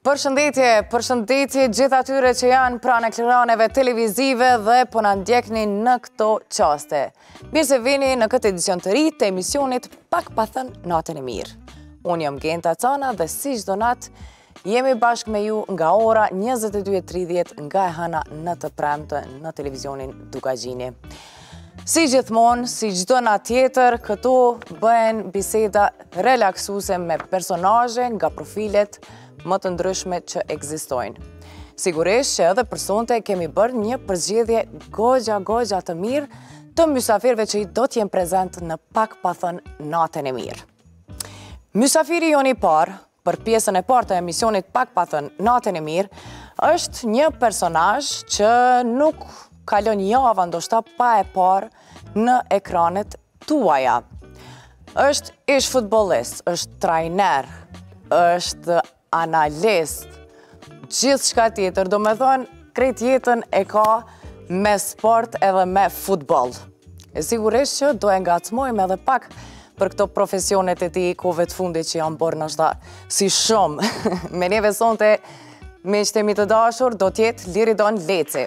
Përshëndetje gjithë atyre që janë pranë ekraneve televizive dhe po na ndjekni në këto qaste. Mirë se vini në këtë edicion të ri të emisionit Pak pa thënë natën e mirë. Unë jam Genta Cana dhe si çdo natë jemi bashkë me ju nga ora 22:30 nga e hëna në të premte në televizionin Dukagjini. Si gjithmonë, si çdo natë tjetër, këtu bëhen biseda relaksuese me personazhe nga profilet më të ndryshme që ekzistojnë. Sigurisht që edhe për sonte kemi bërë një përzgjedhje goxha të mirë të mysafirëve që i do t'jenë prezent në Pak pa thënë natën e mirë. Mysafiri joni i parë, për pjesën e parë të emisionit Pak pa thënë natën e mirë, është një personazh që nuk kalon java ndoshta pa e parë në ekranet tuaja. Është ish futbollist, është trajner, është analist, gjithë shka tjetër, do me thonë, krejt jetën e ka me sport edhe me futbol. E sigurisht që do e ngacmojmë edhe pak për këto profesionet e ti kove të fundit që janë borë nështë si shumë. Me neve sonte, me qëtemi të dashur, do tjetë Liridon Leci.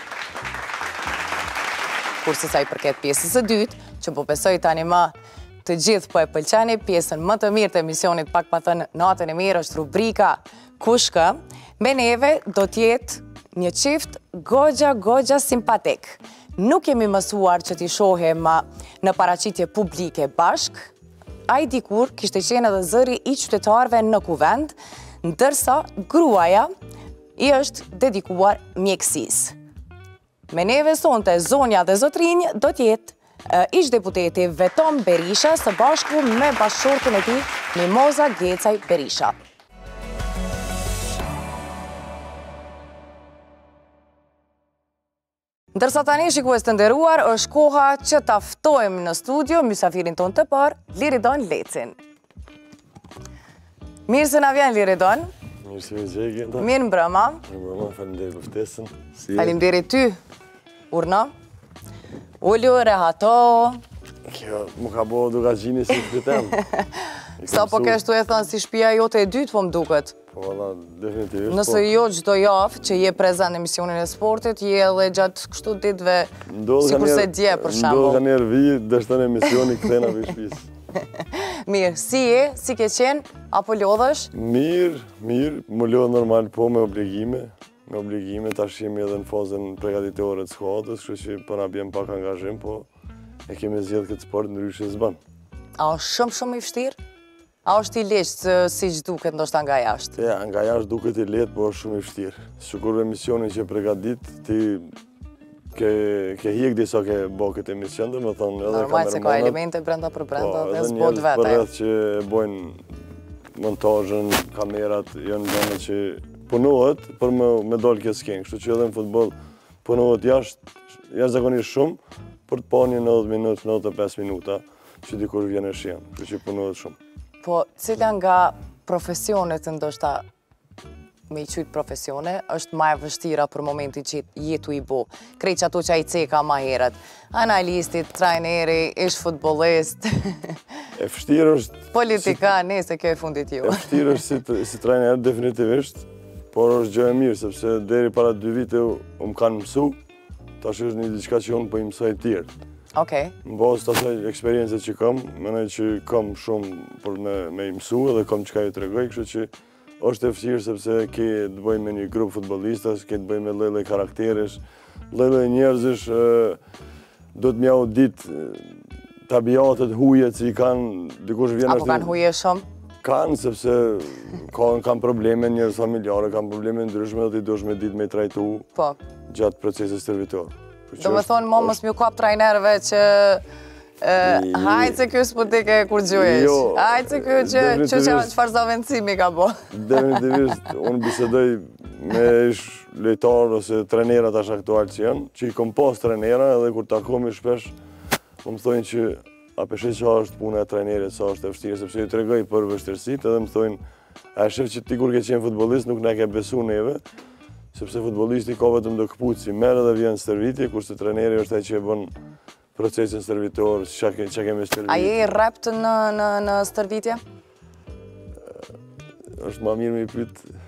Kurse sa i përket pjesës së dytë, që po besoj tani më të gjithë po e pëlqeni, pjesën më të mirë të emisionit Pak pa thënë natën e mirë është rubrika Kushkë. Me neve do t'jetë një qift goxha simpatik. Nuk jemi mësuar që t'i shohem në paraqitje publike bashk, a i dikur kishte qenë edhe zëri i qytetarëve në kuvend, ndërsa gruaja i është dedikuar mjekësisë. Me neve sonte zonja dhe zotrinj do t'jetë ish deputeti Veton Berisha së bashku me bashkëshortën e tij Mimoza Gecaj Berisha. Ndërsa tani shikues të nderuar, është koha që ta ftojmë në studio mysafirin ton të parë, Liridon Lecin. Mirë se na vjen Liridon. Mirë se vjen Genta. Mirë mbrëma. Mirë mbrëma, faleminderit për ftesën. Faleminderit ty. Urna. Ullu, rehato. Kjo, mu ka bo Dukagjini si shpitem. Sa po kështu e thënë si shpia jote e dytë po më duket. Po, valla, definitivisht. Nëse jo çdo javë që je prezent në emisionin e sportit, je edhe gjatë kështu ditëve, sikurse dje për shembull. Ndodh ka njerë vi, dështën emisioni këthena për shpis. Mirë, si je, si ke qenë, apo lodhesh? Mirë, më lodhë normal, po me obligime. Me obligime, tash jemi edhe në fazën përgatitore të skuadrës, kështu që po na bjen pak angazhim, po e kemi zgjedhë këtë sport ndryshe s'bën. A është shumë i vështirë? A është i lehtë siç duket ndoshta nga jashtë? Ja, nga jashtë duket i lehtë, po është shumë i vështirë. Sikur emisionin që përgatit, ti ke hiq disa ke bë këtë emision, dhe më thonë edhe normal se ka elemente brenda për brenda dhe s'bot vetë. Po, edhe njerëz që bojnë montazhin, kamerat, janë gjëra që punohet për me dalë kjo skenë, kështu që edhe në futboll punohet jashtëzakonisht shumë për të pa një 90 minutë, 95 minuta që dikur vjen e shien, kështu që punohet shumë. Po, cila nga profesionet ndoshta me i qytë profesione është ma e vështira për momentin që jetu i bo? Krejt që ato që a i ceka ma herët, analistit, trajneri, ish futbolist. E vështirë është... Politika, nese kjo e fundit ju. E vështirë është si trajner, definitivisht, por është gjë e mirë, sepse deri para 2 vite më kanë mësu, tash është një diçka që unë po i mësoj tjerë. Okej. Në bazë të asaj eksperiencët që kam, mendoj që kam shumë për me i mësu edhe kam çka ju tregoj, kështu që është e vështirë sepse ke të bëjmë me një grup futbollistash, ke të bëjmë me lloj-lloj karakteresh, lloj-lloj njerëzish, do të mjau ditë tabiatet, hujet që i kanë, dikush vjen apo kanë huje shumë? Kanë, sepse kanë probleme njerëz familjare, kanë probleme ndryshme dhe ti duhesh me ditë me i trajtu gjatë procesit stërvitor. Do me thonë, mos m'ju kap trajnerëve që hajtë se kjo s'po ti ke kur gjujesh. Hajtë se kjo që çfarë zavendësimi ka bo. Definitivisht, unë bisedoj me ish lojtar ose trenerat tash aktual që janë, që i kom pas trenera edhe kur takohemi shpesh, më thonë që a peshe që është puna e trajnerit, sa është e vështirë, sepse ju tregoj për vështirësitë edhe më thonë, a shef që ti kur ke qenë futbollist nuk ne ke besu neve, sepse futbollisti ka vetëm do këpuci, merr edhe vjen stërvitje, kurse trajneri është ai që e bën procesin stërvitor, çka kemi stërvitje. A je i rrept në stërvitje? Është më mirë me i pyet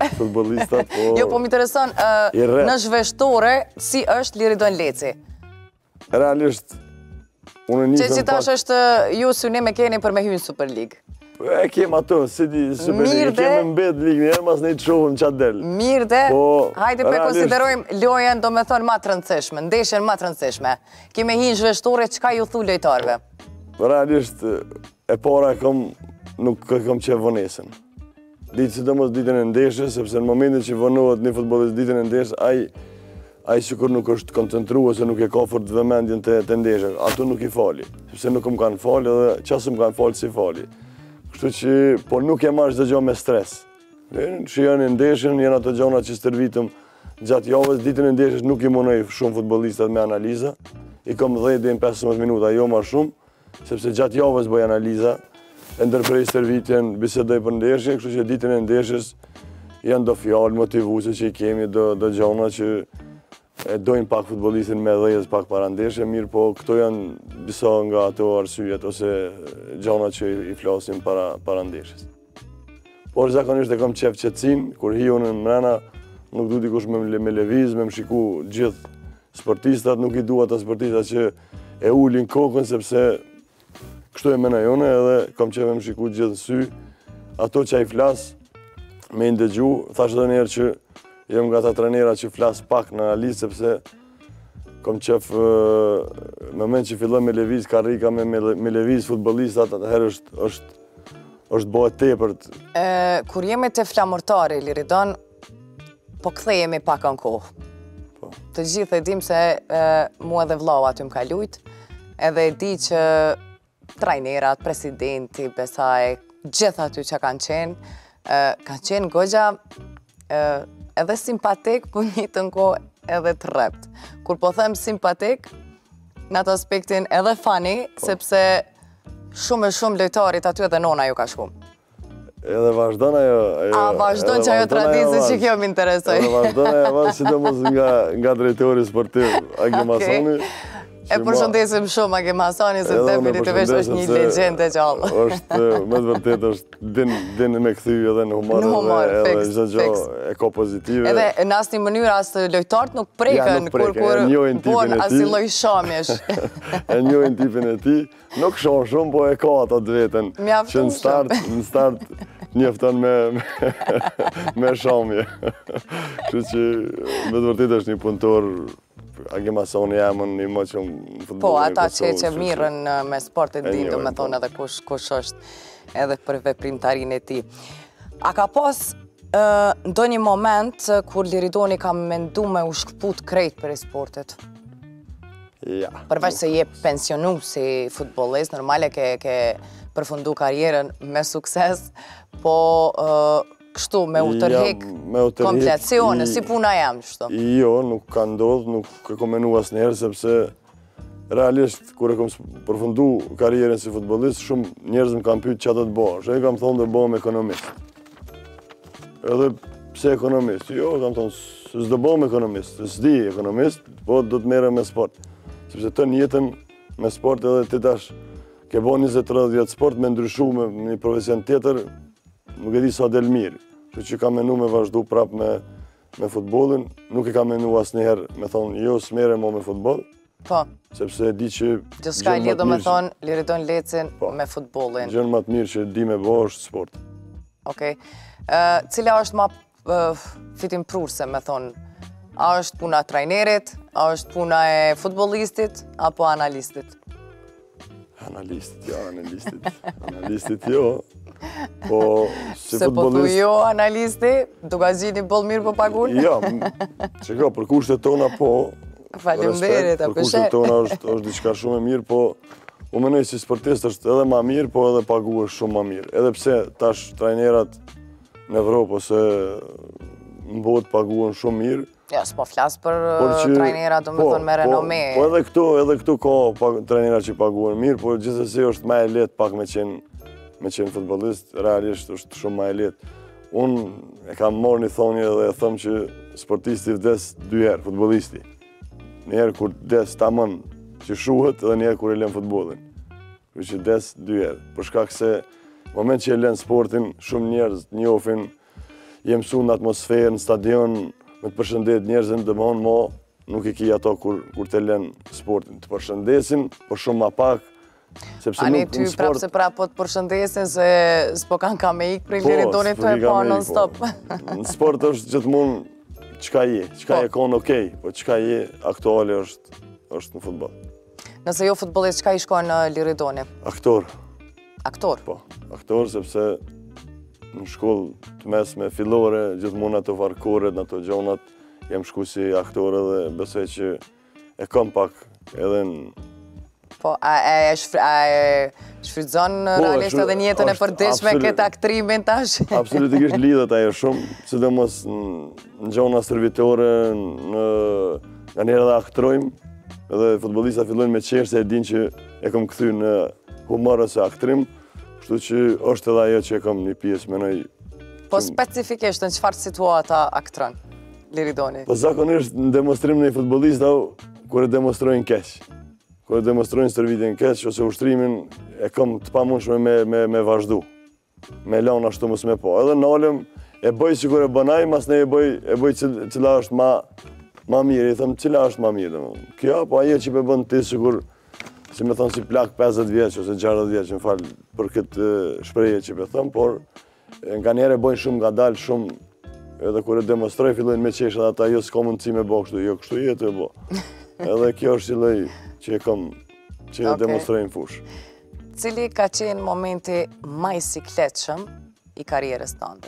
futbollistat, po... Jo, po m'intereson, në zhveshtore, si është Liridon Leci? Realisht, unë nisëm... Që tash është ju synim e keni për me hynë Super League. E kem ato, si di, Super League, kem mbet ligë njerë, mas ne të shohëm qatë del. Mirë dhe, hajde për konsiderojmë lojën do me thonë ma të rëndësishme, ndeshjen ma të rëndësishme. Kime hinë zhveshtore, qka ju thu lojtarve? Realisht, e para nuk kam qef vonesën. Ditë si do mos ditën e ndeshjes, sepse në momentin që vonohet një futbolist ditën e ndeshjes, ai sikur nuk është koncentru ose nuk e ka fort vëmendjen të ndeshjes. Ato nuk i fali, sepse nuk më kanë fali edhe qasë më kanë fali si fali. Kështu që, po nuk e marrë çdo gjë me stres. Shijoni ndeshjen, janë ato gjëra që stërvitëm gjatë javës, ditën e ndeshjes nuk i munoj shumë futbollistat me analiza. I kam 10 deri në 15 minuta, jo më shumë, sepse gjatë javës bëj analiza. E ndërprej stërvitjen, bisedoj për ndeshjen, kështu që ditën e ndeshjes janë do fjalë motivuese që i kemi, do gjona që e dojnë pak futbollistin me dhejës pak para ndeshje, mirë po këto janë disa nga ato arsyet ose gjona që i flasim para ndeshjes. Por zakonisht e kam qef qetësin, kur hi unë në mrena, nuk du dikush me lëviz, me më shiku gjithë sportistat, nuk i du ata sportistat që e ulin kokën, sepse kështu e mena jone edhe kam qef me më shiku gjithë sy, ato që a i flas, me i ndëgju, thash edhe njerë që jem nga ta trenera që flas pak në analizë, sepse kam qef në moment që fillon me lëviz karrika, me lëviz futbollistat, atëherë është bëhet tepërt. Kur jemi të flamurtari, Liridon, po kthehemi pak në kohë. Të gjithë e dim se mua dhe vllau aty më ka lujt, edhe e di që trajnerat, presidenti, besaj, gjithë aty që kanë qenë goxha edhe simpatik, po një të nko edhe të rrept. Kur po them simpatik, në atë aspektin edhe funny, sepse shumë e shumë lojtarit aty edhe nona ju ka shku. Edhe vazhdon ajo... A vazhdon që ajo tradizë që kjo m'interesoj. Edhe vazhdon ajo, sidomos nga drejtori sportiv, Agi Masoni. E përshëndesim shumë Agi Masoni, se definitivisht është një legjend e gjallë. është, me të vërtet, është din me këthy edhe në humor, edhe çdo gjë e ka pozitive. Edhe në asnjë mënyrë as lojtarët nuk preken kur bën asnjë lloj shamjesh. E njohin tipin e tij, nuk shoh shumë, po e ka ato të vetën. Që në start njofton me shamje. Kështu që me të vërtet është një punëtor. Agi Masoni jamën një më që në futbol. Po, ata që mirën me sportet din, do me thonë edhe kush është edhe për veprimtarin e ti. A ka pas ndo një moment kur Liridoni ka mendu me u shkput krejt për e sportet? Ja. Përveç se je pensionu si futbolist, normale ke përfundu karjerën me sukses, po kështu me u tërhik komplecione, si puna jam, qështu? Jo, nuk ka ndodhë, nuk e kom menu asnjëherë, sepse realisht, kur e kom përfundu karjerën si futbolist, shumë njerëz më kam pyet çfarë do të bësh. E kam thonë do bëhem ekonomist. Edhe pse ekonomist? Jo, kam thonë, s'do bëhem ekonomist, s'di ekonomist, po do të merrem me sport. Sepse të jetën me sport edhe ti tash ke bën 20-30 vjet sport me ndryshu me një profesion tjetër, nuk e di sa del mirë. Kështu që kam menu me vazhdu prap me futbolin, nuk e kam menu asnjëherë me thonë jo s'merrem më me futboll. Po. Sepse e di që gjithçka lidh do me thonë Liridon Lecin me futbollin. Gjën më të mirë që di me bë është sport. Okej. Cila është më fitimprurse me thonë? A është puna e trajnerit, a është puna e futbollistit apo analistit? Analistit, jo, analistit jo. Po, si se po thu jo analisti, duka gjini boll mirë po pagun? Jo, që ka, për kushtet tona po, faleminderit, për kushtet tona është diçka shumë e mirë, po u menoj si sportist është edhe ma mirë, po edhe pagu është shumë ma mirë. Edhe pse tash trajnerat në Evropë ose në botë paguën shumë mirë. Ja, s'po flasë për trajnerat, do me thonë me renome. Po edhe këtu ka trajnerat që paguën mirë, po gjithsesi është ma e letë pak me qenë futbolist, realisht është shumë ma e letë. Unë e kam marrë një thonje dhe e thëmë që sportisti vdes 2 herë, futbolisti. Një herë kur des tamën që shuhet dhe një herë kur e len futbolin. Kërë që des 2 herë. Për shkak se moment që e len sportin, shumë njerëz njohin je mësu në atmosferë, në stadion, me të përshëndet njerëzën dhe mënë ma, nuk i ki ato kur të lënë sportin. Të përshëndesin, por shumë ma pak. Ani ty prapë se prapë po të përshëndesin se s'po kanë ka me ikë prej Liridonit të e pa non-stop. Në sport është gjithmonë qka je konë okej, po qka je aktuale është në futbol. Nëse jo futbolist, qka i shkojnë në Liridoni? Aktor. Aktor? Po, aktor sepse në shkollë të mesme fillore, gjithmonë ato varkoret, ato gjonat, jam shku si aktor edhe besoj që e kam pak edhe në... Po, a e shfrytëzon realisht edhe një jetën e përditshme këtë aktrimin tash? Absolutikisht lidhet ajo shumë, sidomos në gjona servitore, nga njerë edhe aktrojmë, edhe futbolista fillojnë me qenë se e din që e kom këthy në humor ose aktrim, kështu që është edhe ajo që e kom një pjesë, menoj... Po specifikisht në çfarë situata aktron Liridoni? Po zakonisht në demonstrim në i futbolista, kur e demonstrojnë keq. Kur e demonstrojnë stërvitin keq, ose ushtrimin, e kom të pamundshme me vazhdu. Me lanë ashtu mos me po. Edhe nalëm, e bëj që kur e bënaj, mas ne e bëj cila është ma mirë. I thëmë, cila është ma mirë? Kjo, po aje që pe bënë ti sikur, si me thonë si plak 50 vjeç ose 60 vjeç, në falë për këtë shpreje që pe thëmë, por nga njerë e bëjnë shumë nga dalë, shumë, edhe kur e demonstroj, fillojnë me qeshë edhe ata, jo s'ka mundësi me bo kështu, jo kështu jetë e bo. Edhe kjo është qilej që e kom, që e demonstrojnë fush. Cili ka qenë momenti ma i sikletshëm i karierës tënde?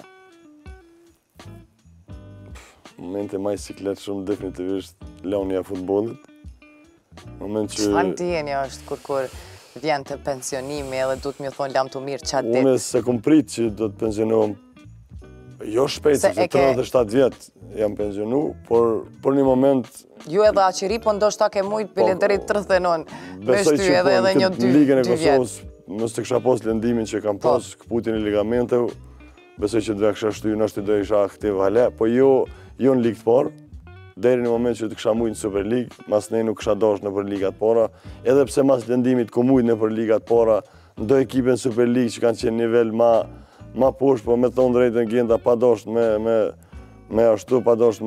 Momenti ma i sikletshëm definitivisht lënia e futbollit. Çfarë ndjenja është kur vjen të pensionimi edhe duhet më thonë lam të mirë qatë ditë? Unë se kom prit që do të pensionohem jo shpejt, se 37 vjetë jam pensionu, por për një moment... Ju edhe aqiri, po ndoshta ke mujt bile deri 39, me shty edhe një 2 ligën e vjetë. Kosovës, nësë të kësha pos lëndimin që kam pos, këputin e ligamentev, besoj që dhe kësha shty, nështë të do isha aktiv hale, po jo në ligë të parë, deri në moment që të kësha mujt në Super League, mas ne nuk kësha dosh në për ligat para, edhe pse mas lëndimit ku mujt në për ligat para, ndo ekipe në Super League që kanë qenë nivel ma poshtë, po me thonë drejtën gjenda pa dosht me ashtu, pa dosht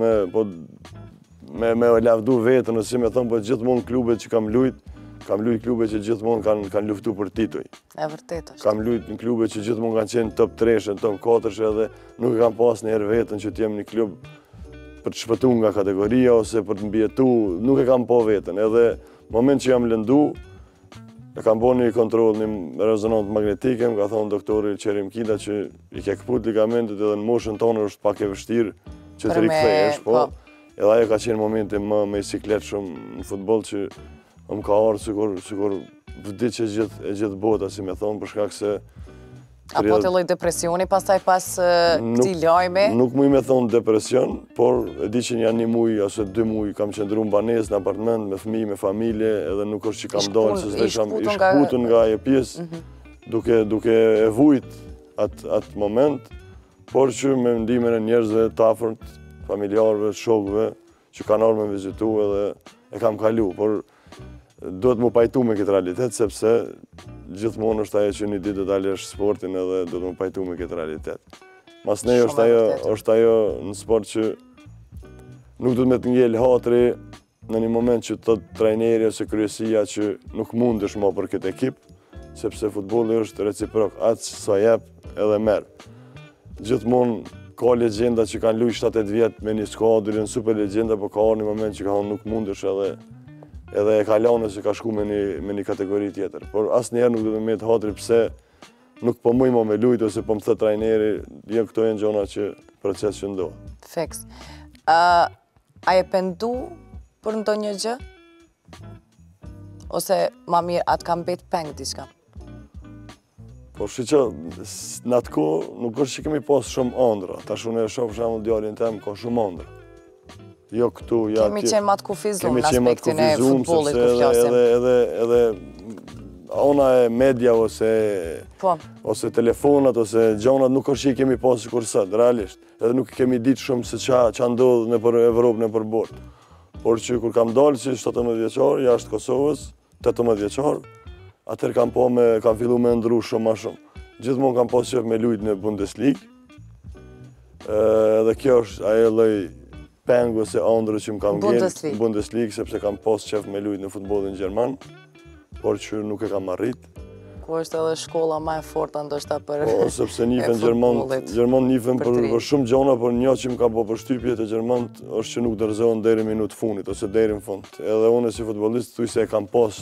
me lavdu vetën, ose me thonë, po gjithmonë klubet që kam lujt klube që gjithmonë kanë luftu për tituj. E vërtet është. Kam lujt në klube që gjithmonë kanë qenë top 3, top 4 edhe nuk e kam pas njëherë vetën që t'jem një klub për të shpëtu nga kategoria ose për të mbjetu, nuk e kam po vetën. Edhe moment që jam lëndu, e kam bo një kontrol, një rezonant magnetike, më ka thonë doktori Qerim Kida që i ke këput ligamentet edhe në moshën tonë është pak e vështirë që të rikthejesh, po. Edhe ajo ka qenë momenti më i siklet shumë në futbol që më ka arë sikur vdit që e gjithë bota, si me thonë, për shkak se... Apo të lloj depresioni pastaj pas këtij lajmi? Nuk muj me thonë depresion, por e di që janë 1 muj ose 2 muj kam qëndru në banesë, në apartment, me fëmijë, me familje, edhe nuk është që kam dalë, se s'de kam i shkputun nga ajo pjesë, duke e vujt atë moment, por që me ndimin e njerëzve të afërt, familjarëve, shokëve, që kanë ardhur me vizitu edhe e kam kalu, por duhet mu pajtu me këtë realitet, sepse gjithmonë është ajo që një ditë të dalësh sportin edhe duhet mu pajtu me këtë realitet. Mas ne është ajo në sport që nuk duhet me të ngellë hatri në një moment që të trajneri ose kryesia që nuk mundesh ma për këtë ekip, sepse futbolli është reciprok, atë sa jep edhe merë. Gjithmonë ka legjenda që kanë luajtur 7-8 vjetë me një skuadër, në super legjenda, por ka një moment që ka thonë nuk mundesh edhe e ka lanë se ka shku me një kategori tjetër. Por asë njerë nuk dhe me të hatri pse nuk po mujmo me lujt ose po më thë trajneri, këto e në gjona që proces që ndohë. Fiks. A e pendu për ndo një gjë? Ose ma mirë atë kam bet peng diçka? Po që në atë ko nuk është që kemi pas shumë andra. Ta shune e shofë shamu djallin tem ka shumë andra. Jo këtu, ja kemi qenë matë kufizum në aspektin e futbollit ku flasim. Edhe ona e media ose telefonat ose gjonat nuk është që i kemi pasë kur sot, realisht. Edhe nuk kemi ditë shumë se qa ndodhë në për Evropë, në për bord. Por që kur kam dalë që 17 vjeqar, jashtë Kosovës, 18 vjeqar, atër kam fillu me ndru shumë ma shumë. Gjithmonë kam pasë qef me lujt në Bundesliga. Edhe kjo është ajo lloj pengu ose ëndrrë që më kam ngel Bundesliga, sepse kam pas qef me lujt në futbollin gjerman, por që nuk e kam arrit. Ku është edhe shkolla më e fortë ndoshta për Po, sepse njihen Gjerman njihen për shumë gjona, por një që më ka bërë përshtypje te Gjermanët është që nuk dorëzohen deri në minutë fundit ose deri në fund. Edhe unë si futbollist thuaj se e kam pas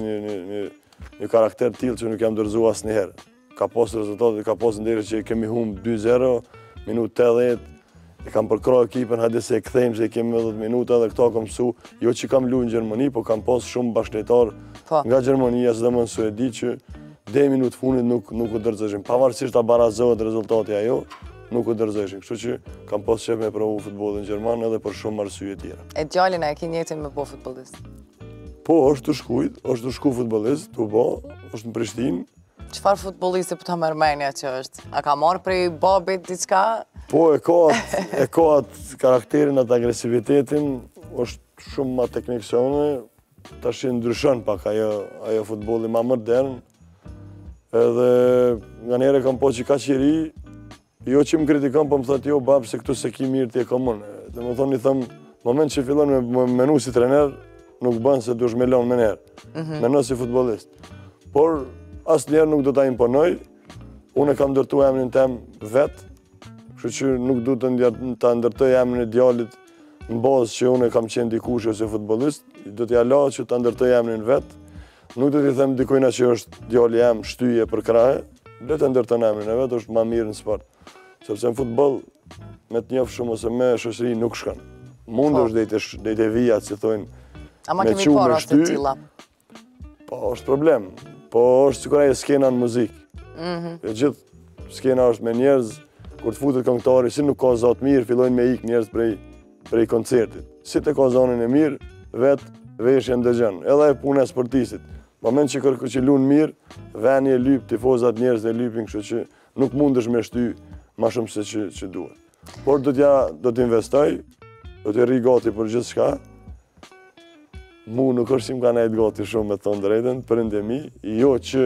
një karakter tillë që nuk jam dorëzuar asnjëherë. Ka pas rezultate, ka pas ndërë që kemi humb 2-0, minutë 80, e kam përkrah ekipën, hajde se e kthejmë se kemi 10 minuta dhe këto kam mësu, jo që kam luajtur në Gjermani, por kam pas shumë bashkëtar nga Gjermania, sidomos Suedi që deri në minutë fundit nuk u dorëzojnë. Pavarësisht ta barazohet rezultati ajo, nuk u dorëzojnë. Kështu që kam pas qef me provu futbollin gjerman edhe për shumë arsye tjera. E djalin e ke njëtin me bo futbollist? Po, është të shkujt, është të shku futbollist, të bo, është në Prishtinë. Çfarë futbollisti po ta merr mendja që është? A ka marrë prej babit diçka? Po, e ka atë karakterin, atë agresivitetin, është shumë ma teknik se unë, tash ndryshon pak ajo futbolli ma modern. Edhe nga njerë kam po që ka qiri, jo që më kritikon, po më thot jo, babë, se këtu se ki mirë ti e komunë. Dhe më thonë, i thëmë, moment që fillon me menu si trener, nuk bënë se dush me lonë me njerë, menu si futbolist. Por, asë njerë nuk do ta imponoj, unë e kam ndërtu emrin tem vetë, kështu që nuk du të ndërtoj emrin e djalit në bazë që unë e kam qenë dikush ose futbolist, do t'ja la që ta ndërtoj emrin vetë. Nuk do t'i them dikujna që është djali jam shtyje për krahe, le të ndërton emrin e vetë, është ma mirë në sport. Sepse në futboll, me të njofë shumë ose me shoqëri nuk shkon. Mund është dejte vijat, si thojnë, ama kemi para të tilla. Po, është problem. Po, është sikur ajo skena në muzikë. E gjithë skena është me njerëz, kur të futet këngëtari, si nuk ka zot mirë, fillojnë me ikë njerëz prej koncertit. Si të ka zonën e mirë, vetë veshjen dëgjon. Edhe e puna e sportistit. Moment që kërko që lunë mirë, veni e lyp, tifozat njerëz e lypin, kështu që nuk mundesh me shty ma shumë se që duhet. Por do t'investoj, do t'ja rri gati për gjithë shka. Mu nuk është që më ka nejtë gati shumë me thonë drejten, për endemi, jo që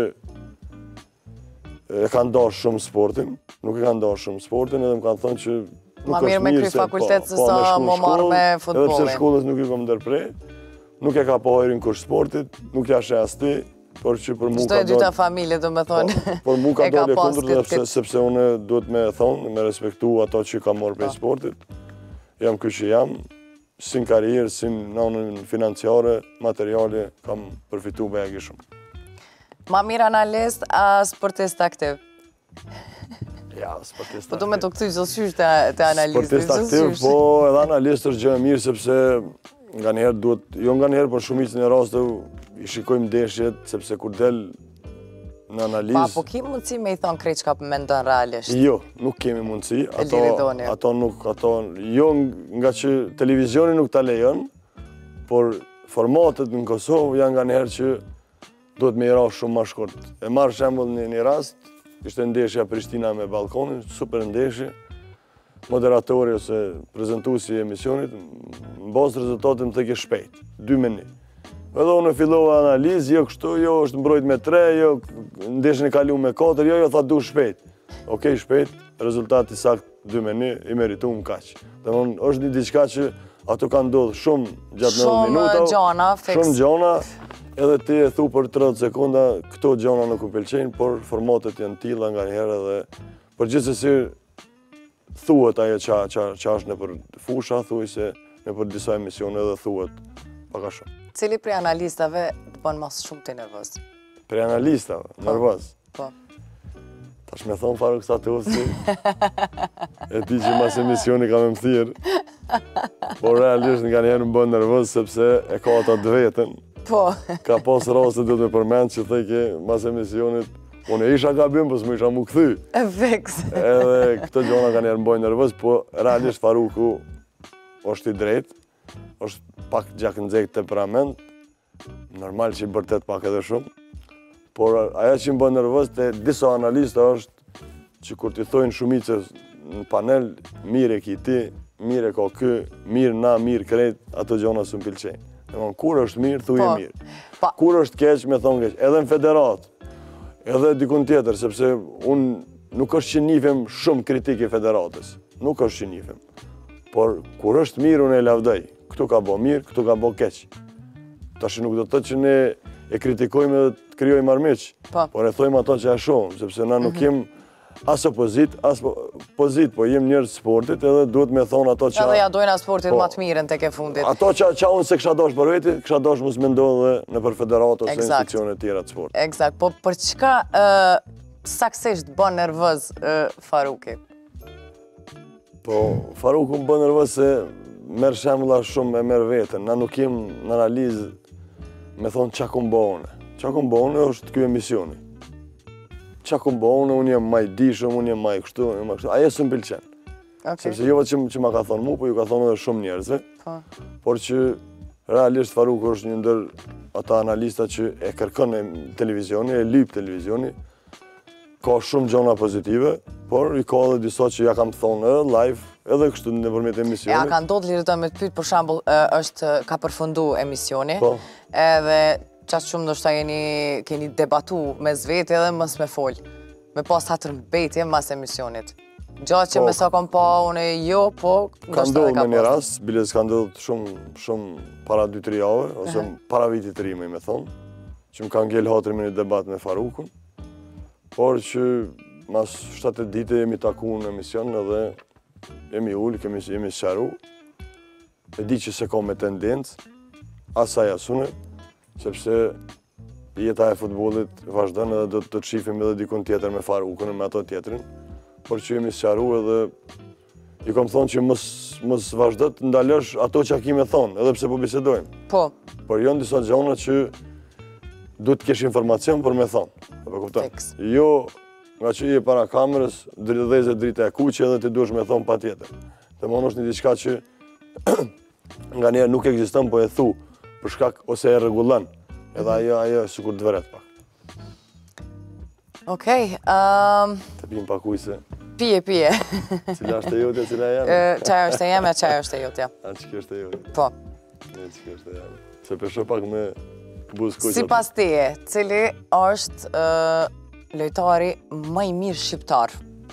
e kanë dash shumë sportin, nuk e kanë dash shumë sportin, edhe më kanë thonë që ma mirë me kry fakultet se sa më marrë me futbolin. Edhe pse shkollës nuk i kom ndërprej, nuk e ka pa hojrin kush sportit, nuk ja she as ti, por që për mu ka dojë... dyta familje, do me thonë, por mu ka dojë e kundër, sepse unë duhet me thonë, me respektu ato që ka morë prej sportit. Jam kjo që jam, sin karierë, sin nënën financiare, materiale, kam përfitu begi shumë. Ma mirë analist, a sportist aktiv? Ja, sportist aktiv. Po du me të këthy gjithësysh të analist. Sportist aktiv, po edhe analist është gjë e mirë, sepse nga njëherë duhet, jo nga njëherë, por shumicën e raste i shikojmë ndeshjet, sepse kur del në analizë... Po ki mundësi me i thonë krejt që ka mendon realisht? Jo, nuk kemi mundësi. Ato nuk, jo nga që televizioni nuk ta lejon, por formatet në Kosovë janë nga njëherë që duhet me i ra shumë ma shkurt. E marrë shembull një rast, ishte ndeshja Prishtina me Ballkonin, super ndeshje. Moderatori ose prezentuesi i emisionit, në bazë rezultatit më thekë shpejt, 2-1. Edhe unë fillova analizë, jo kështu, jo është mbrojt me 3, jo ndeshjen e kalu me 4, jo tha du shpejt. Okej, shpejt, rezultati sakt 2-1, i meritum kaq. Domthon është një diçka që ato kanë ndodhur shumë gjatë 90 minuta. Shumë gjona, fiks. Shumë gjona, edhe ti e thu për 30 sekonda, këto gjona nuk më pëlqejnë, por formatet janë tilla nganjëherë edhe përgjithsesi thuhet ajo që është nëpër fusha, thuaj se nëpër disa emisione edhe thuhet pak a shumë. Cili prej analistave të bën mas shumë të nervoz? Prej analistave, nervoz? Po. Tash me thonë farë kësa të usi, e ti që mas emisioni ka me më thirë, por realisht nga njerë më bën nervoz sepse e ka ata të vetën. Po. Ka pas raste do të përmend që thejke mas emisionit, unë e isha gabim, për s'më isha mu këthy. E fiks. Edhe këto gjona ka njerë më bojnë nervëz, po realisht Faruku është i drejt, është pak gjak nxehtë temperament, normal që i bërtet pak edhe shumë, por aja që më bojnë nervëz të disa analista është që kur t'i thojnë shumicës në panel, mirë e ki ti, mirë e ka kë, mirë na, mirë krejt, ato gjona së më pilqenj. Kur është mirë, thuje mirë. Kur është keq, me thonë keq. Edhe në federatë, edhe dikun tjetër, sepse unë nuk është që njifem shumë kritik i federatës. nuk është që njifim. Por, kur është mirë, unë e lavdaj. Këtu ka bo mirë, këtu ka bo keq. Tash nuk do të thotë që ne e kritikojmë dhe të kryojmë armiq, por e thojmë ato që e shohëm, sepse na nuk jem as opozit, as pozit, po jem njerëz sportit edhe duhet me thonë ato që... Edhe ja dojna sportit më të mirën tek e fundit. Ato që unë se kësha dosh për veti, kësha dosh mos me ndodhe në për federatë ose institucione tjera të sportit. Eksakt, po për çka saksisht bën nervoz Faruki? Po, Faruku më bën nervoz se merr shembulla shumë e merr veten. Na nuk jem në analizë me thonë qa kum bo une. Qa kum bo une është kjo emisioni. Qa kum bo une, unë jem maj dishëm, unë jem maj kështu, unë jem maj kështu. Aje së më pilqen. Sepse jo vetë që ma ka thonë mu, po ju ka thonë edhe shumë njerëzve. Por që realisht Faruku është një ndër ata analista që e kërkën e televizioni, e lyp televizioni. Ka shumë gjona pozitive, por i ka edhe disa që ja kam të thonë edhe live, edhe kështu në përmjet emisioni. Ja, ka ndodhë lirë të me të pytë, për shambull, ka përfundu emisioni, edhe qatë shumë ndoshta keni debatu me zveti edhe mës me folë, me pas hatër mbetje mas emisionit. Gjatë që me sa kom pa, une jo, po, ka ndodhë me një rast, biles ka ndodhë shumë para 2-3 jave, ose para vitit të rime, me thonë, që më ka ngell hatër me një debat me Farukun, por që mas 7 dite jemi taku në emision edhe jemi ullë, jemi sharu. E di që se ka me tendencë, asaj asune, sepse jeta e futbolit vazhdon edhe do të shifim edhe dikun tjetër me Farukun e me ato tjetërin, por që jemi sharu edhe i kom thonë që mos vazhdo të ndalësh ato që a ki me thonë, edhe pse po bisedojmë. Po. Por janë disa gjona që duhet të kesh informacion për me thonë. Jo, nga që je para kamerës, dheze drita e kuqe edhe ti duesh me thonë pa tjetër. Të mon është një diçka që nga njerë nuk eksiston, po e thu, për shkak ose e rregullon. Edhe ajo e sikur të vëret pak. Okej. Të pim pak ujse. Pije. Cila është e jotja, cila e jame? Qaja është e jame, qaja është e jotja. A që kjo është e jotja? Po. Ne që kjo është e jame. Se përsho pak me buzë kuqe. Si pas teje, cili është lojtari më i mirë shqiptar?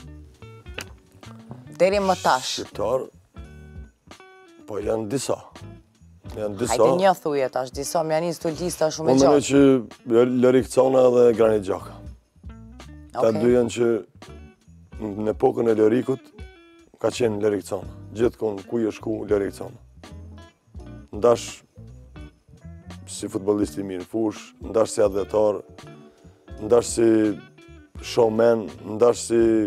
Deri më tash. Shqiptar? Po janë disa. Hajde një thuje tash, disa më janë të lista shumë e gjatë. gjatë. Unë që Lorik Cona dhe Granit Gjaka. Ta dy janë që në epokën e Lorikut ka qenë Lorik Cona. Gjithkun ku i shku Lorik Cona. Ndash si futbolist i mirë fush, ndash si atletar, ndash si showman, ndash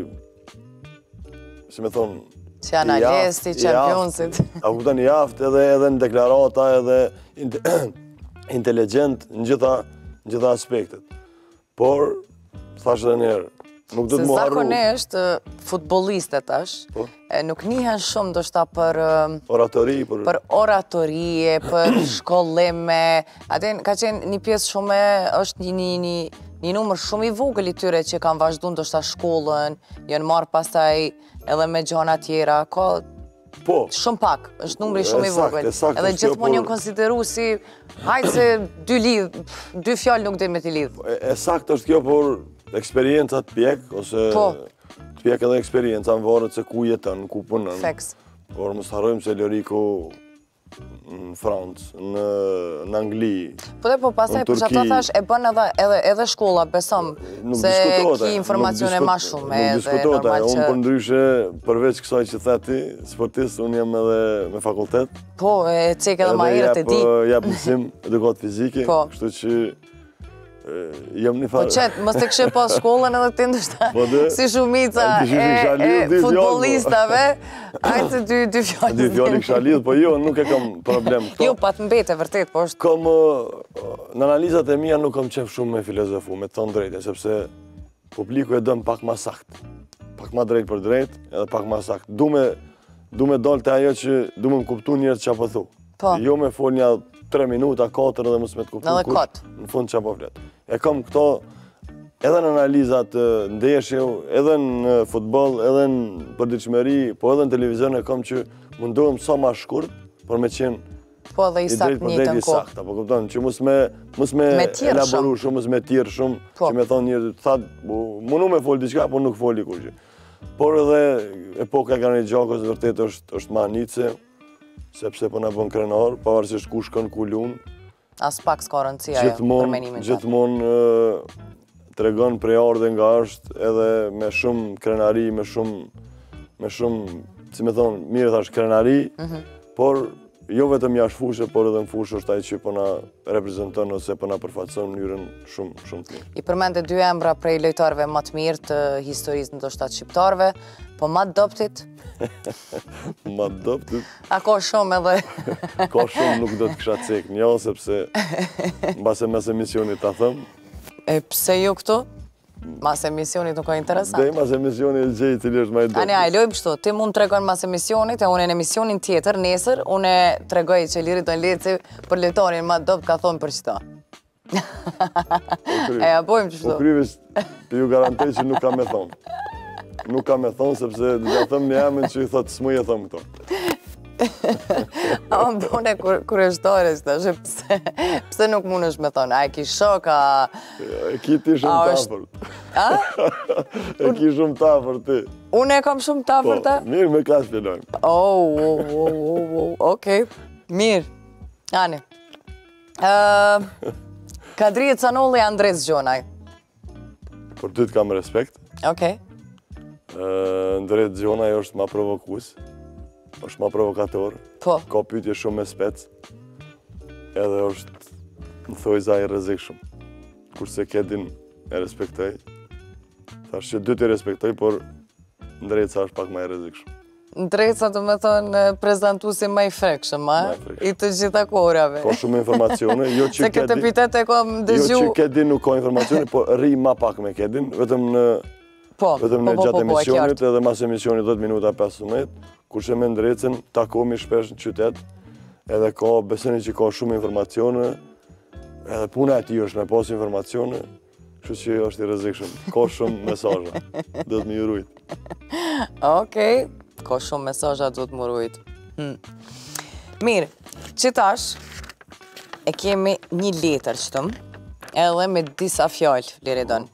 si me thonë, si analisti, championsit. A kupton i aft edhe në deklarata, edhe inteligent në gjitha aspektet. Por, thash edhe njerë, nuk do të mu harru. Se zakonisht, futbolistet është, nuk njihen shumë do shta për oratorie, për shkollime. Aten, ka qenë një pjesë shumë, është një numër shumë i vogël i tyre që kanë vazhdu në do shta shkollën, janë marë pastaj edhe me gjona tjera, ka shumë pak, është numëri shumë i vogël. Edhe gjithmonë janë konsideru si, hajtë se dy fjallë nuk dhe me t'i lidhë. E sakt është kjo, por eksperiencat pjek, ose të pjek edhe eksperienca në varët se ku jetën, ku punën. Por mos harrojmë se Loriku në Francë, në Angli, po dhe po pasaj, për që ato thash, e bën edhe shkolla, besom, se ki informacione ma shumë. Nuk diskutota, unë për ndryshe, përveç kësaj që thati, sportist, unë jam edhe me fakultet. Po, e cek edhe ma herët e di. Edhe jap mësim edukat fizike, kështu që jam një farë. Po qëtë, mës të këshe pas shkollën edhe të ndështa, si shumica e futbolistave, ajtë se dy fjallë. Dy fjallë i kësha lidhë, po jo, nuk e kam problem këto. Jo, pa të mbete, vërtet, po është. Në analizat e mija nuk kam qef shumë me filozofu, me të drejte, sepse publiku e dëmë pak ma sakt. Pak ma drejt për drejt, edhe pak ma sakt. Du me dalë të ajo që du me më kuptu njërë që apë thu. Jo me fol një 3 minuta, 4 dhe mësë me të kuptu kush, në fund që apë flet. E kam këto edhe në analizat ndeshje, edhe në futbol, edhe në përditshmëri, po edhe në televizion e kam që mundohem sa ma shkurt, por me qenë po dhe i sakt një të nko. Po kupton, që mos me elaboru shumë, mos me tjerë shumë, që me thonë njërë, thatë, munu me fol diqka, po nuk foli kur që. Por edhe epoka e Granit Gjakos vërtet është ma nice, sepse po na bën krenar, pavarësisht ku shkon ku lun. As pak s'ka rëndësia ajo për menimin tënd. Gjithmonë tregon prej ardhe nga është edhe me shumë krenari, me shumë, si me thonë, mirë thash krenari, por jo vetëm jashtë fushë, por edhe në fushë është ai që po na reprezenton ose po na përfaqëson në mënyrën shumë të mirë. I përmendë dy emra prej lojtarëve më të mirë të historisë ndoshta shqiptarëve, po Matt Doptit. Matt Doptit. A ka shumë edhe? Ka shumë, nuk do të kisha cek një, sepse mbase mes emisionit ta them. E pse ju këtu? Mas emisionit nuk ka interesant. Dhe mas emisionit e gjej cili është ma i Doptit. Ani, lojmë kështu, ti mund të tregon mas emisionit, e unë në emisionin tjetër, nesër, unë tregoj që lirit në leci për lojtarin Matt Dopt ka thonë për qëta. E ja bojmë qështu. Po kryvis, të ju garantej që nuk ka me thonë. Nuk ka me thonë, sepse dhe ja thëm një emën që i thotë s'mu e thëmë këto. A më bune kureshtore që të pse nuk mund është me thonë, a e ki shok, a... E ki ti shumë tafërt. A? E ki shumë tafërt ti. Unë e kam shumë tafërt ta? Po, mirë me ka shpjelojmë. Okej, mirë. Ani. Kadrije Canolli, Andres Gjonaj. Për ty të kam respekt. Okej. Andres Gjonaj është ma provokus. është ma provokator, ka pyetje shumë me spec, edhe është, më thoj za i rrezikshëm. Kurse Kedin e respektoj, thash që dy t'i respektoj, por Ndreca është pak ma i rrezikshëm. Ndreca të me thonë prezentuesi ma i frekshëm, i të gjitha kohërave. Ka shumë informacione, jo që Se këtë epitet e kam dëgju... Jo që Kedin nuk ka informacione, po rri ma pak me Kedin, vetëm në gjatë emisionit, edhe mas emisionit 10 minuta 15, kurse me Ndrecën takomi shpesh në qytet, edhe ka beseni që ka shumë informacione, edhe puna e tij është me pas informacione, kështu që është i rrezikshëm. Ka shumë mesazhe, do të më urojt. Okej, ka shumë mesazhe, do të më urojt. Mirë, që tash e kemi një letër qëtëm, edhe me disa fjallë, Liridon.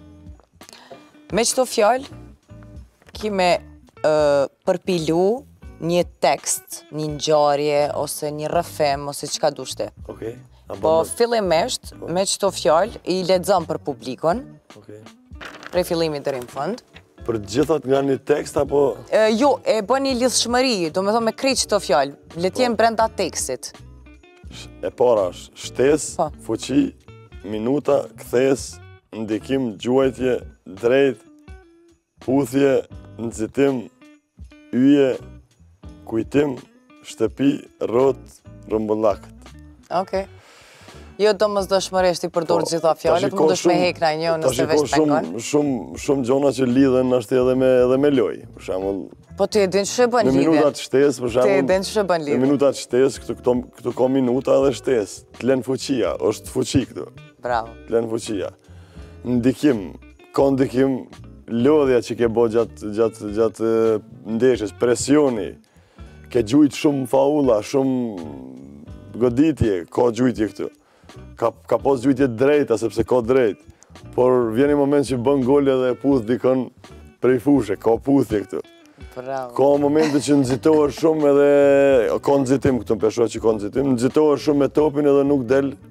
Me qëto fjallë, kime përpilu një tekst, një ngjarje, ose një rrëfim, ose çka dushte. Okej. Po fillimisht, me qëto fjallë, i lexon për publikun, prej fillimit deri në fund. Për gjithat nga një tekst, apo... Jo, e bën një lidhshmëri, do me thonë me krejt qëto fjallë, letjen brenda tekstit. E para është shtesë, fuqi, minuta, kthes, ndikim, gjuajtje, drejt, puthje, nxitim, yje, kujtim, shtëpi, rrot, rrëmbullakt. Okej. Jo do mos dëshmërisht i përdor gjitha fjallet, mund është me hek në një nëse veç pengon. Shumë gjona që lidhen është edhe me loj. Për shembull, po ti e din ç'e bën lidhje. Në minutat shtesë, për shembull. Ti e din ç'e bën lidhje. Në minutat shtesë, këtu ka minuta dhe shtesë. Të lën fuqia, është fuqi këtu. Bravo. Të lën fuqia. Ndikim, ka ndikim, lodhja që ke bo gjatë ndeshjes, presioni, ke gjujt shumë faulla, shumë goditje, ka gjujtje këtu. Ka pas gjujtje drejta, sepse ka drejt. Por vjen një moment që bën gol edhe e puth dikon prej fushe, ka puthje këtu. Bravo. Ka momente që nxitohesh shumë edhe, ka nxitim këtu, pesho që ka nxitim, nxitohesh shumë me topin edhe nuk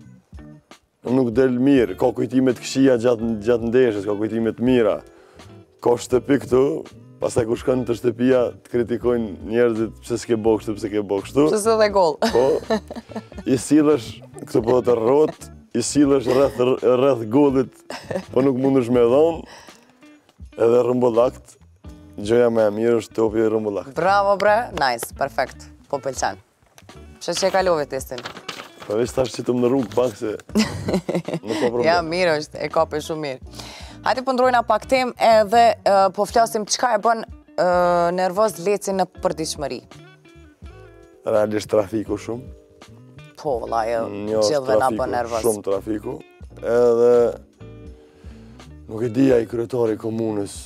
del mirë. Ka kujtime të këqija gjatë ndeshjes, ka kujtime të mira. Ka shtëpi këtu, pastaj kur shkon të shtëpia të kritikojnë njerëzit pse s'ke bo kështu, pse ke bo kështu. Pse s'e dhe gol. Po, i sillesh këtu po të rrot, i sillesh rreth gollit, po nuk mundesh me dhon, edhe rrëmbullakt. Gjëja më e mirë është topi i rrëmbullakt. Bravo bre, nice, perfekt, po pëlqen. Pse që e kalove testin? Po veç tash që të më në rrugë pak se nuk ka problem. Ja, mirë është, e kape shumë mirë. Hajde po ndrojna pak tem edhe po flasim çka e bën nervoz Lecin në përditshmëri. Realisht trafiku shumë. Po, vëlla, gjithve na bën nervoz. Shumë trafiku. Edhe nuk e dija i kryetari i komunës.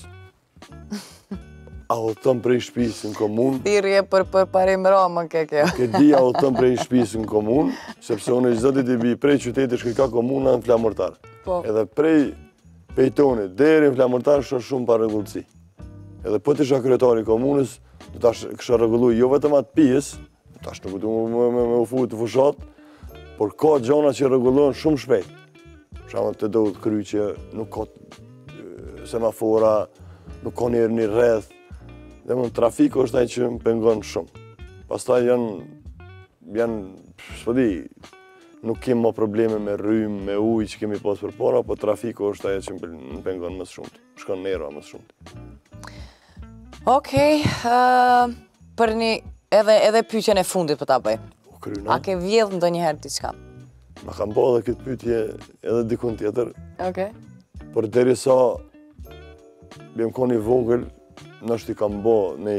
A o tëm prej shtëpisë në komunë. Thirrje për parim Ramën ke kjo. Nuk e dija o tëm prej shtëpisë në komunë, sepse unë çdo ditë i bi prej qytetit që ka komuna në Flamurtar. Po. Edhe prej pejtonit deri në Flamurtar është shumë pa rregullsi. Edhe po të isha kryetari i komunës, do tash kësha rregullu jo vetëm atë pjesë, tash nuk du me u futë të fushat, por ka gjona që rregullohen shumë shpejt. Për shembull të do të kry që nuk ka semafora, nuk ka një rreth, dhe trafiku është ai që më pengon shumë. Pastaj janë, s'po di, nuk kemi më probleme me rrymë, me ujë që kemi pas përpara, po trafiku është ajo që më pengon më shumë. Shkon nera më shumë. Okej, për një edhe pyetjen e fundit për ta bëj. A ke vjedh ndonjëherë diçka? Ma kam bë edhe këtë pyetje edhe dikun tjetër. Okej. Por derisa bjem koni vogël, nështë i kam bë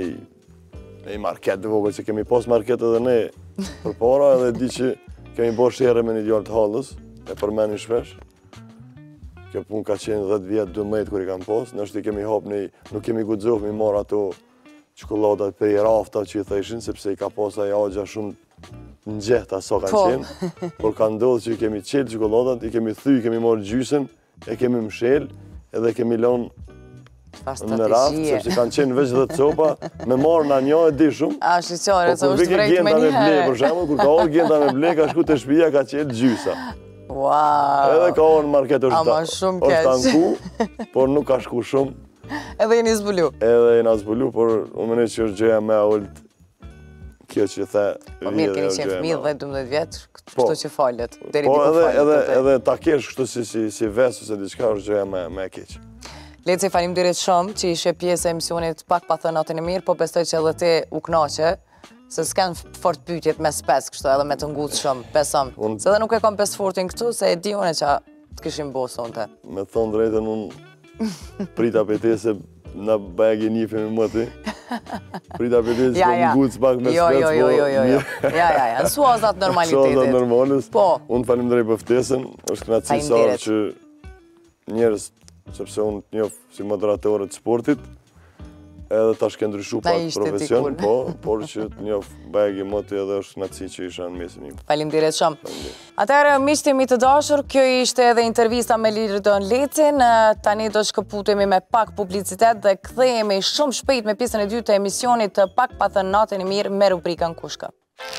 në i market të vogël, që kemi pas market edhe ne përpara, edhe di që kemi bërë shere me një djallë të halës, e përmeni shpesh. Kjo pun ka qenë 10 vjetë, 12 kër i kam pas, nështë i kemi hapë nuk kemi guxof mi marë ato qokoladat për i rafta që i thëshin, sepse i ka pas aja agja shumë në gjehta sa kanë qenë, por ka ndodhë që i kemi qelë qokoladat, i kemi thy, kemi marë gjysën, e kemi mshel, edhe kemi lonë në raft, sepse kanë qenë veç 10 copa, me marë në një e di shumë. A, shqyqore, se është vrejt me një herë. Për shemë, kur ka orë gjenda me ble, ka shku të shpija, ka qelë gjysa. Wow! Edhe ka orë në market është tanku, por nuk ka shku shumë. Edhe jeni zbulu? Edhe jena zbulu, por unë mene që është gjëja me ullët kjo që the po mirë, keni qenë fëmijë 10-12 vjetë, kështu që falet, deri diku falet. Edhe ta kesh kështu si vesë ose diçka është gjëja me keq. Leci, faleminderit shumë që ishe pjesë e emisionit Pak pa thënë natën e mirë, po besoj që edhe ti u knaqe, se s'kan fort pyetjet me spes kështu edhe me të ngutë shumë, besëm. Se edhe nuk e kam pes fortin këtu, se e di une që të kishim bo sonte. Me thonë drejtën unë prita për te se në bagi një femi më ti. Prita për te se kom ngutë pak me spes. Jo. Në suazat normalitetit. Suazat normalës. Po. Unë faleminderit për ftesën, është kënaqësi sa që njerëz, sepse unë të njoh si moderatorë të sportit, edhe tash ke ndryshu pak profesion, por që të njoh bagi moti edhe është kënaqësi që isha në mesin im. Faleminderit shumë. Atëherë, miqtë mi të dashur, kjo ishte edhe intervista me Liridon Lecin. Tani do shkëputemi me pak publicitet dhe kthehemi shumë shpejt me pjesën e dytë të emisionit të Pak pa thënë natën e mirë me rubrikën Kushka.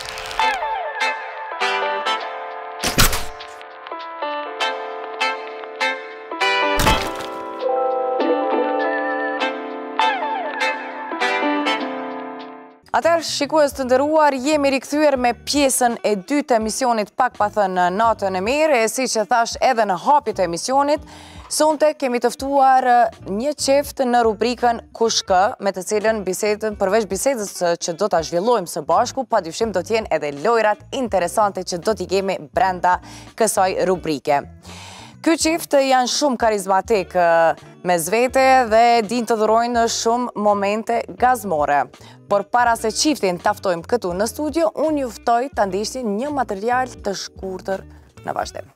Atëherë, shikues të nderuar, jemi rikthyer me pjesën e dytë të emisionit Pak pa thënë natën e mirë, e si që thash edhe në hapit të emisionit, sonte kemi të ftuar një çift në rubrikën Kush kë, me të cilën bisedën, përveç bisedës që do ta zhvillojmë së bashku, padyshim do të jenë edhe lojrat interesante që do t'i kemi brenda kësaj rubrike. Ky çift janë shumë karizmatik me zvete dhe din të dhurojnë shumë momente gazmore. Por para se çiftin taftojmë këtu në studio, unë ju ftoj ta ndiqni një material të shkurtër në vazhdim.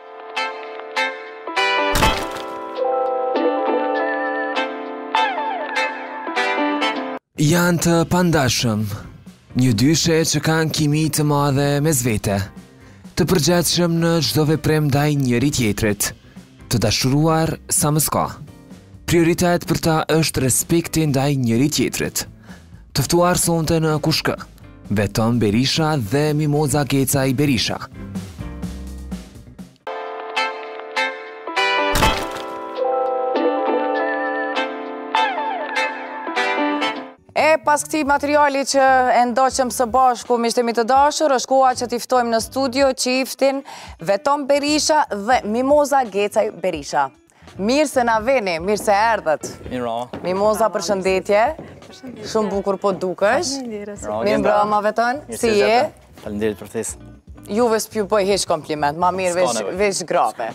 Janë të pandashëm, një dyshe që kanë kimi të madhe me zvete, të përgjithshëm në çdo veprim ndaj njëri tjetrit, të dashuruar sa më s'ka. Prioritet për ta është respekti ndaj njëri tjetrit. Të ftuar sonte në Kush kë, Veton Berisha dhe Mimoza Gecaj Berisha. E pas këtij materiali që e ndoqëm së bashku, miqtë mi të dashur, është koha që t'i ftojmë në studio çiftin Veton Berisha dhe Mimoza Gecaj Berisha. Mirë se na veni, mirë se erdhët. Mimoza, përshëndetje. Shumë bukur po dukesh. Mirë mbrëma Veton, si je? Faleminderit për ftesën. Juve s'pju bëj hiç kompliment, ma mirë veç grape.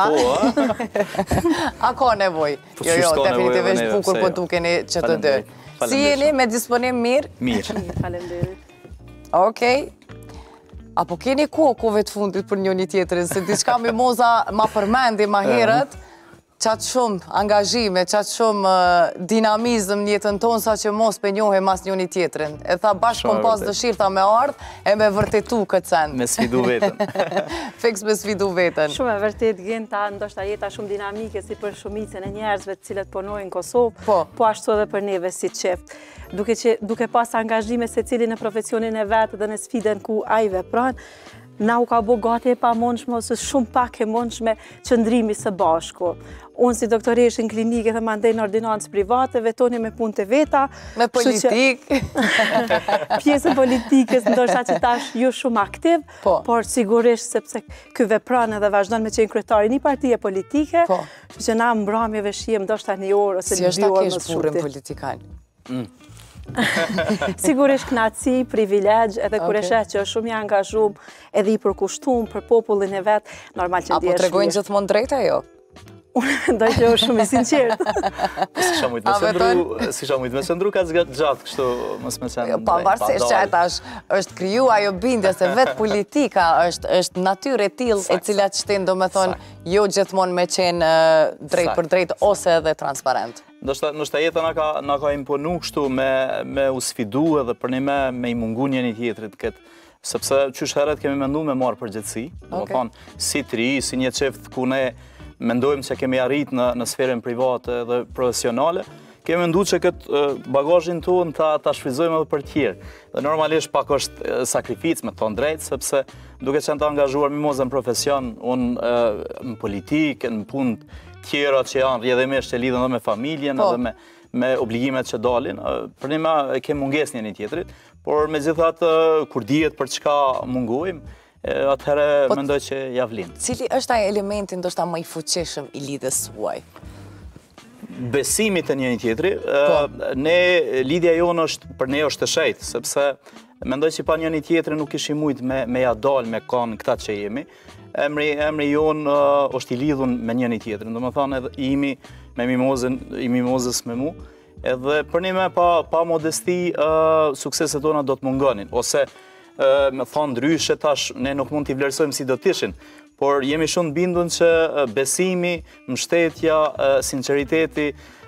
A ka nevoj? Jo, definitivisht bukur po dukeni që të dy. Si jeni, me disponim mirë? Mirë. Faleminderit. Okej. Apo keni kohë të fundit për njëri tjetrin, se diçka Mimoza ma përmendi ma herët, qatë shumë angazhime, qatë shumë dinamizm në jetën tonë, sa që mos për njohe mas njoni tjetrin. E tha bashkë kom pas dëshirë ta me ardhë e me vërtetu këtë send. Me sfidu vetën. Fiks me sfidu vetën. Shumë e vërtet, Ginta, ndoshta jeta shumë dinamike si për shumicën e njerëzve të cilët punojnë në Kosovë, po ashtu edhe për neve si qeft. Duke pas angazhime se cili në profesionin e vetë dhe në sfiden ku a i vepran, na u ka bo gati e pa mundshme ose shumë pak e mundshme qëndrimi së bashku. Unë si doktoresh në klinike dhe mandej në ordinancë private, vetoni me punë të veta. Me politik. Pjesën politikës ndoshta që tash ju shumë aktiv, por sigurisht sepse ky vepron edhe vazhdon me qenë kryetari një partije politike, që na mbrëmjeve shihem ndoshta një orë ose një 2 orë më shumë. Si është ta kesh burrin politikan? Sigurisht knaci, privilegj, edhe kur e sheh që është shumë i angazhuar edhe i përkushtuar për popullin e vet, normal që ndjehesh. Apo tregojnë gjithmonë drejt ajo? Unë ndoj që është shumë i sinqert. Si shumë me qëndru ka gjatë kështu mos me qenë. Pavarësisht që tash është kriju ajo bindja se vetë politika është natyrë e tillë e cila çtin domethënë jo gjithmonë me qenë drejt për drejt ose edhe transparent. Ndoshta jeta na ka imponu kështu me u sfidu edhe për ne me i mungu njëri tjetrit këtë. Sepse qysh herët kemi mendu me marrë përgjithësi, domethënë si tri, si një çift ku ne mendojmë që kemi arrit në sferën private dhe profesionale, kemi mendu që këtë bagazhin tonë ta shfrytëzojmë edhe për tjerë. Dhe normalisht pak është sakrificë me tonë drejtë, sepse duke qenë të angazhuar mimozë në profesion, unë në politikë, në punë tjera që janë rrjedhimisht që lidhen dhe me familjen edhe me obligimet që dalin, për një kemi munges njëri tjetrit, por megjithatë kur dihet për çka mungojmë, atëherë mendoj që ja vlen. Cili është ai elementi ndoshta më i fuqishëm i lidhjes suaj? Besimi te njëri tjetri. Lidhja jonë për ne është e shejtë, sepse mendoj që pa njëri tjetrin nuk kishim mujt me ja dal me kanë këta që jemi. Emri jonë është i lidhun me njëri tjetrin, domethënë edhe imi me mimozës me mu, edhe për ne pa modesti sukseset tona do të mungonin, ose me thonë ndryshe tash ne nuk mund t'i vlerësojmë si do t'ishin, por jemi shumë bindun që besimi, mbështetja, sinqeriteti,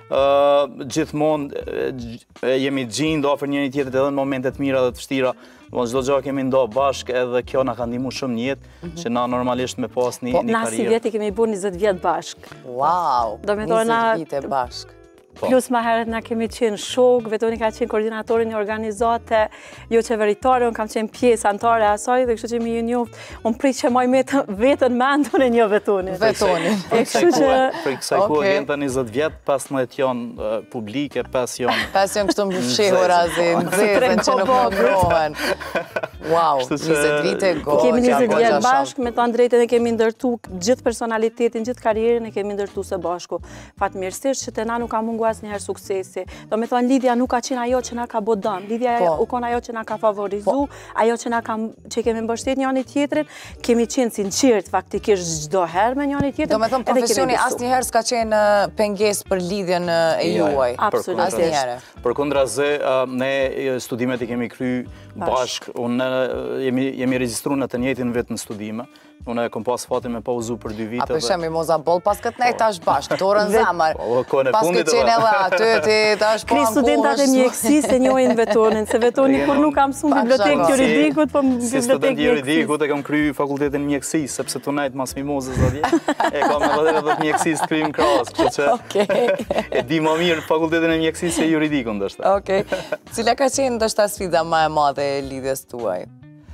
gjithmonë jemi gjindë afër njëri tjetrit edhe në momentet mira dhe të vështira. Çdo gjë kemi ndo bashkë edhe kjo na ka ndihmuar shumë në jetë, që na normalisht me pas një karrierë. Na si vjet i kemi bërë 20 vjet bashkë. Wow, 20 vite bashkë. Plus ma herët na kemi qenë shok, vetoni ka qenë koordinatorin një organizate jo qeveritare, unë kam qenë pjesë antare asaj dhe kështu që mi ju njoft, unë prit që maj vetën mendun e një vetoni. Vetoni. Për kësaj kohë Ginta 20 vjet, 15 janë publike, 5 janë... 5 janë kështu më fshehur azin, nxehën që nuk ngrohen. Wow, 20 vite goxha. Kemi 20 vjet bashkë, me të drejtën e kemi ndërtu gjithë personalitetin, gjithë karrierën e kemi ndërtu së bashku. Fatmirësisht që te na nuk ka mungu asnjëherë suksesi. Do me thonë lidhja nuk ka qenë ajo që na ka bë dëm. Lidhja u kon ajo që na ka favorizu, ajo që kemi mbështet njëri tjetrin, kemi qenë sinqert faktikisht çdo herë me njëri tjetrin. Do me thonë profesioni asnjëherë s'ka qenë pengesë për lidhjen e juaj. Absolutisht. Përkundrazi, ne studimet i kemi kry bashkë, unë jemi regjistruar në të njëjtin vit në studime. Unë kom pas fatin me pauzu për 2 vite. A përshemi moza bol pas këtë nejtë tash bashkë, torën zamër. Pas këtë qenë edhe aty, ti tash po ankohesh. Kri studentat e mjekësisë e njohin vetonin, se vetoni kur nuk kam mësuar bibliotekë juridikut, po bibliotekë si student juridikut e kam kry fakultetin mjekësisë, sepse tu nejtë mas mimozës atje, e kam edhe të mjekësisë kry në krasë, kështu që e di më mirë fakultetin e mjekësisë e juridikun ndoshta. Okej. Cila ka qenë ndoshta sfida më e madhe e lidhjes tuaj?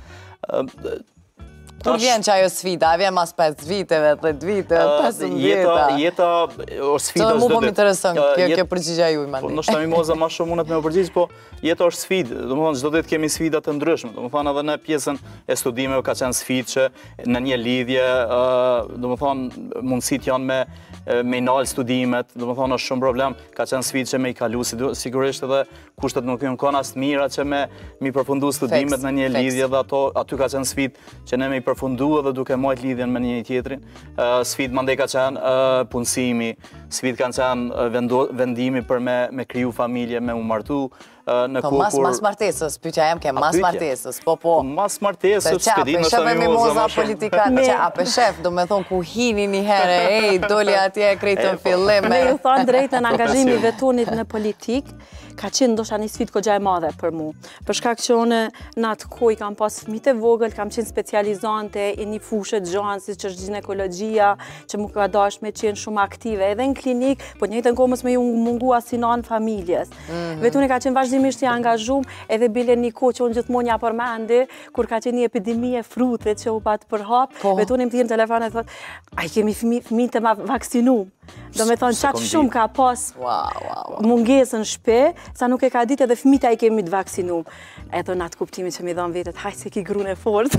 Kur vjen që ajo sfida, vjen mas 5 viteve, 10 viteve, 15 vjeta. Jeta është sfida çdo ditë. Mu po më intereson kjo përgjigja juaj mandi. Ndoshta mimoza më shumë unë më përgjigj, po jeta është sfidë. Domethënë çdo ditë kemi sfida të ndryshme. Domethënë edhe në pjesën e studimeve ka qenë sfidë që në një lidhje, domethënë mundësitë janë me nal studimet, domethënë është shumë problem, ka qenë sfidë që me i kalu, sigurisht edhe kushtet nuk janë kanë as të mira që me përfundu studimet në një lidhje dhe aty ka qenë sfidë që ne me i përfundu edhe duke majt lidhjen me një tjetrin. Sfidë mandej ka qenë punësimi, sfidë kanë qenë vendimi për me kriju familje, me u martu, në kohë kur... Mas martesës, pyetja jem ke mas martesës, po. Mas martesës, s'pedi në shef e mimoza politikat, që ape shef, do me thonë ku hini një herë, doli atje krejtën fillim. Me ju thonë drejtën angazhimi vetonit në politik, ka qenë ndoshta një sfidë kogja e madhe për mu. Për shkak që unë në atë kohë kam pas fëmijë të vogël, kam qenë specializante i një fushë të gjanë, siç është ginekologjia, që më ka dashur me qenë shumë aktive edhe në klinik, po në njëjtën kohë mos më mungua si nan familjes. Vetoni ka qenë vazhdimisht i angazhuar, edhe bile një kohë që unë gjithmonë ja përmendi, kur ka qenë një epidemi e frutit që u pat përhap, vetoni më thirr në telefon e thotë, "Ai kemi fëmijë të vaksinuar." Do me thonë qatë shumë ka pas mungesën shpe, sa nuk e ka ditë edhe fëmita i kemi të vaksinu. Edhe në atë kuptimi që mi dhonë vetet, haj se ki grune fort.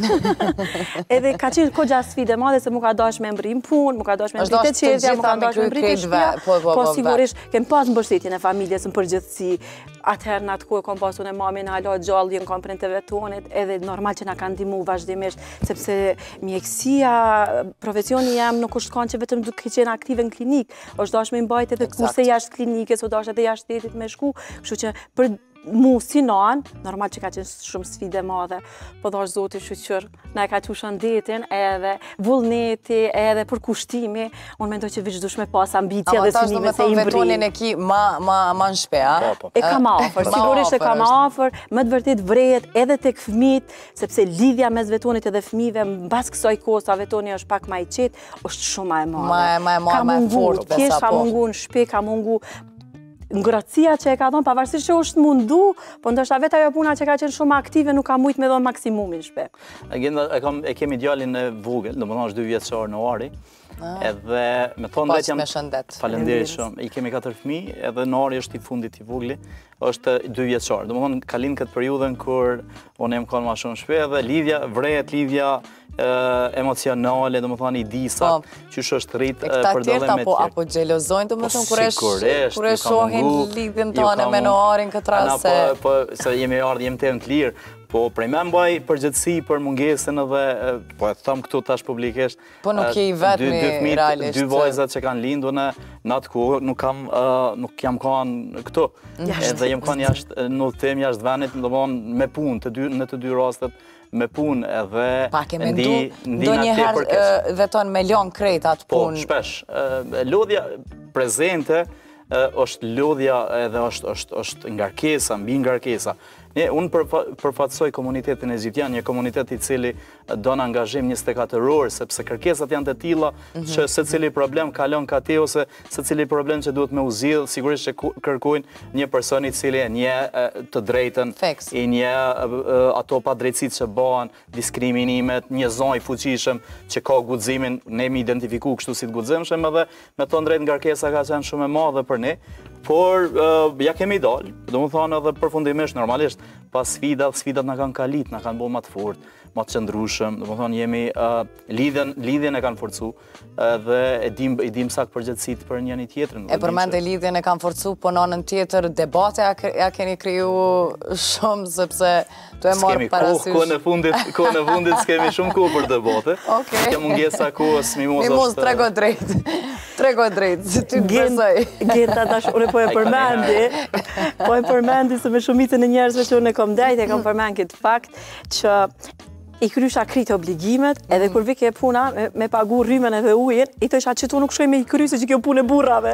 Edhe ka qenë kogja sfide madhe se mu ka dash me mbrim punë, mu ka dash me mbrit e qezja, mu ka dash me mbrit e shpia, po sigurisht kem pas mbështetjen e familjes në përgjithësi. Atëherë në atë kohë kom pasu në mami në alo gjallë, jënë kom printe vetonit, edhe normal që na kanë ndihmu vazhdimisht, sepse mjekësia, profesioni jam nuk është kanë që vetëm duke qenë aktive në klinik, është dash me mbajt edhe kurse jashtë klinikës, o dash edhe jashtë shtetit me shku, kështu që për mu si nan, normal që ka qenë shumë sfide madhe, po dash zoti shqyqër, na e ka që shëndetin edhe vullneti, edhe për kushtimi, unë mendoj që vishë dush me pas ambicja dhe synime se imbri. Vetonin e ki ma në shpe, a? E ka ma afer, sigurisht e ka ma afer, më të vërtet vrejet edhe tek fëmit, sepse lidhja mes vetonit edhe fëmive, mbas kësaj kohë sa vetoni është pak ma i qetë, është shumë ma e madhe. Ma e fort, besa po. Ka mungu në shpe, ka mungu ngrohtësia që e ka thonë, pavarësisht që është mundu, po ndoshta vetë ajo puna që ka qenë shumë aktive nuk ka mujt me dhënë maksimumin shpe. E kemi djalin e vogël, domethënë është 2 vjeçar në Ari. Edhe me thonë drejt jam falenderit shumë. I kemi 4 fëmijë, edhe në Ari është i fundit i vogli, është 2 vjeçar. Domethënë ka lind këtë periudhën kur unë jam kanë më shumë shpe dhe lidhja vrejet lidhja emocionale, domethënë i disa qysh është rrit për dallim me tjerë. Apo xhelozojnë domethënë kur e shohin lidhjen tonë me Noarin këtë rast se po se jemi të lirë. Po prej me mbaj përgjithësi për mungesën edhe, po e thëmë këtu tash publikisht, po nuk je i vetmi realisht. 2 vajzat që kanë lindur në atë kohë, nuk jam kanë këtu. Edhe jem kanë jashtë në udhëtim jashtë venit, domthonë me punë, në të 2 rastet, me punë edhe do njëherë veton me lon krejt atë punë. Po, shpesh. Lodhja prezente është lodhja edhe është ngarkesa, mbi ngarkesa. Unë përfatsoj komunitetin egjiptian, një komunitet i cili do në angazhim 24 orë, sepse kërkesat janë të tilla që se cili problem kalon ka te, ose se cili problem që duhet me uzidh, sigurisht që kërkujnë një person i cili e një të drejtën, i një ato pa drejtësit që bëhen, diskriminimet, një zonjë i fuqishëm që ka guximin, ne mi identifiku kështu si të guximshëm, edhe me të drejtë ngarkesa ka qenë shumë e madhe për ne. Por ja kemi dalë, do më thonë edhe përfundimisht, normalisht, pas sfidat në kanë kalit, në kanë bo më të fort, më të qëndrushëm, do më thonë jemi, lidhjen e kanë forcu, dhe i dim sak përgjithësit për njëni tjetërën. E përmende lidhjen e kanë forcu, po në anën tjetër, debate ja keni kriju shumë, sepse të e marë parasysh. Kohë në fundit s'kemi shumë kohë për debate. Ke mungesa kohës, Mimoz trego drejt. Trego drejt, si ty të besoj. Gjenta tash, unë po e përmendi se me shumicën e njerëzve që unë e kom dajt, e kom përmend këtë fakt që i krysha kritë obligimet, edhe kur vike e puna me pagu rrymen edhe ujin, i të isha që tu nuk shkoj me i krysë që kjo punë e burrave.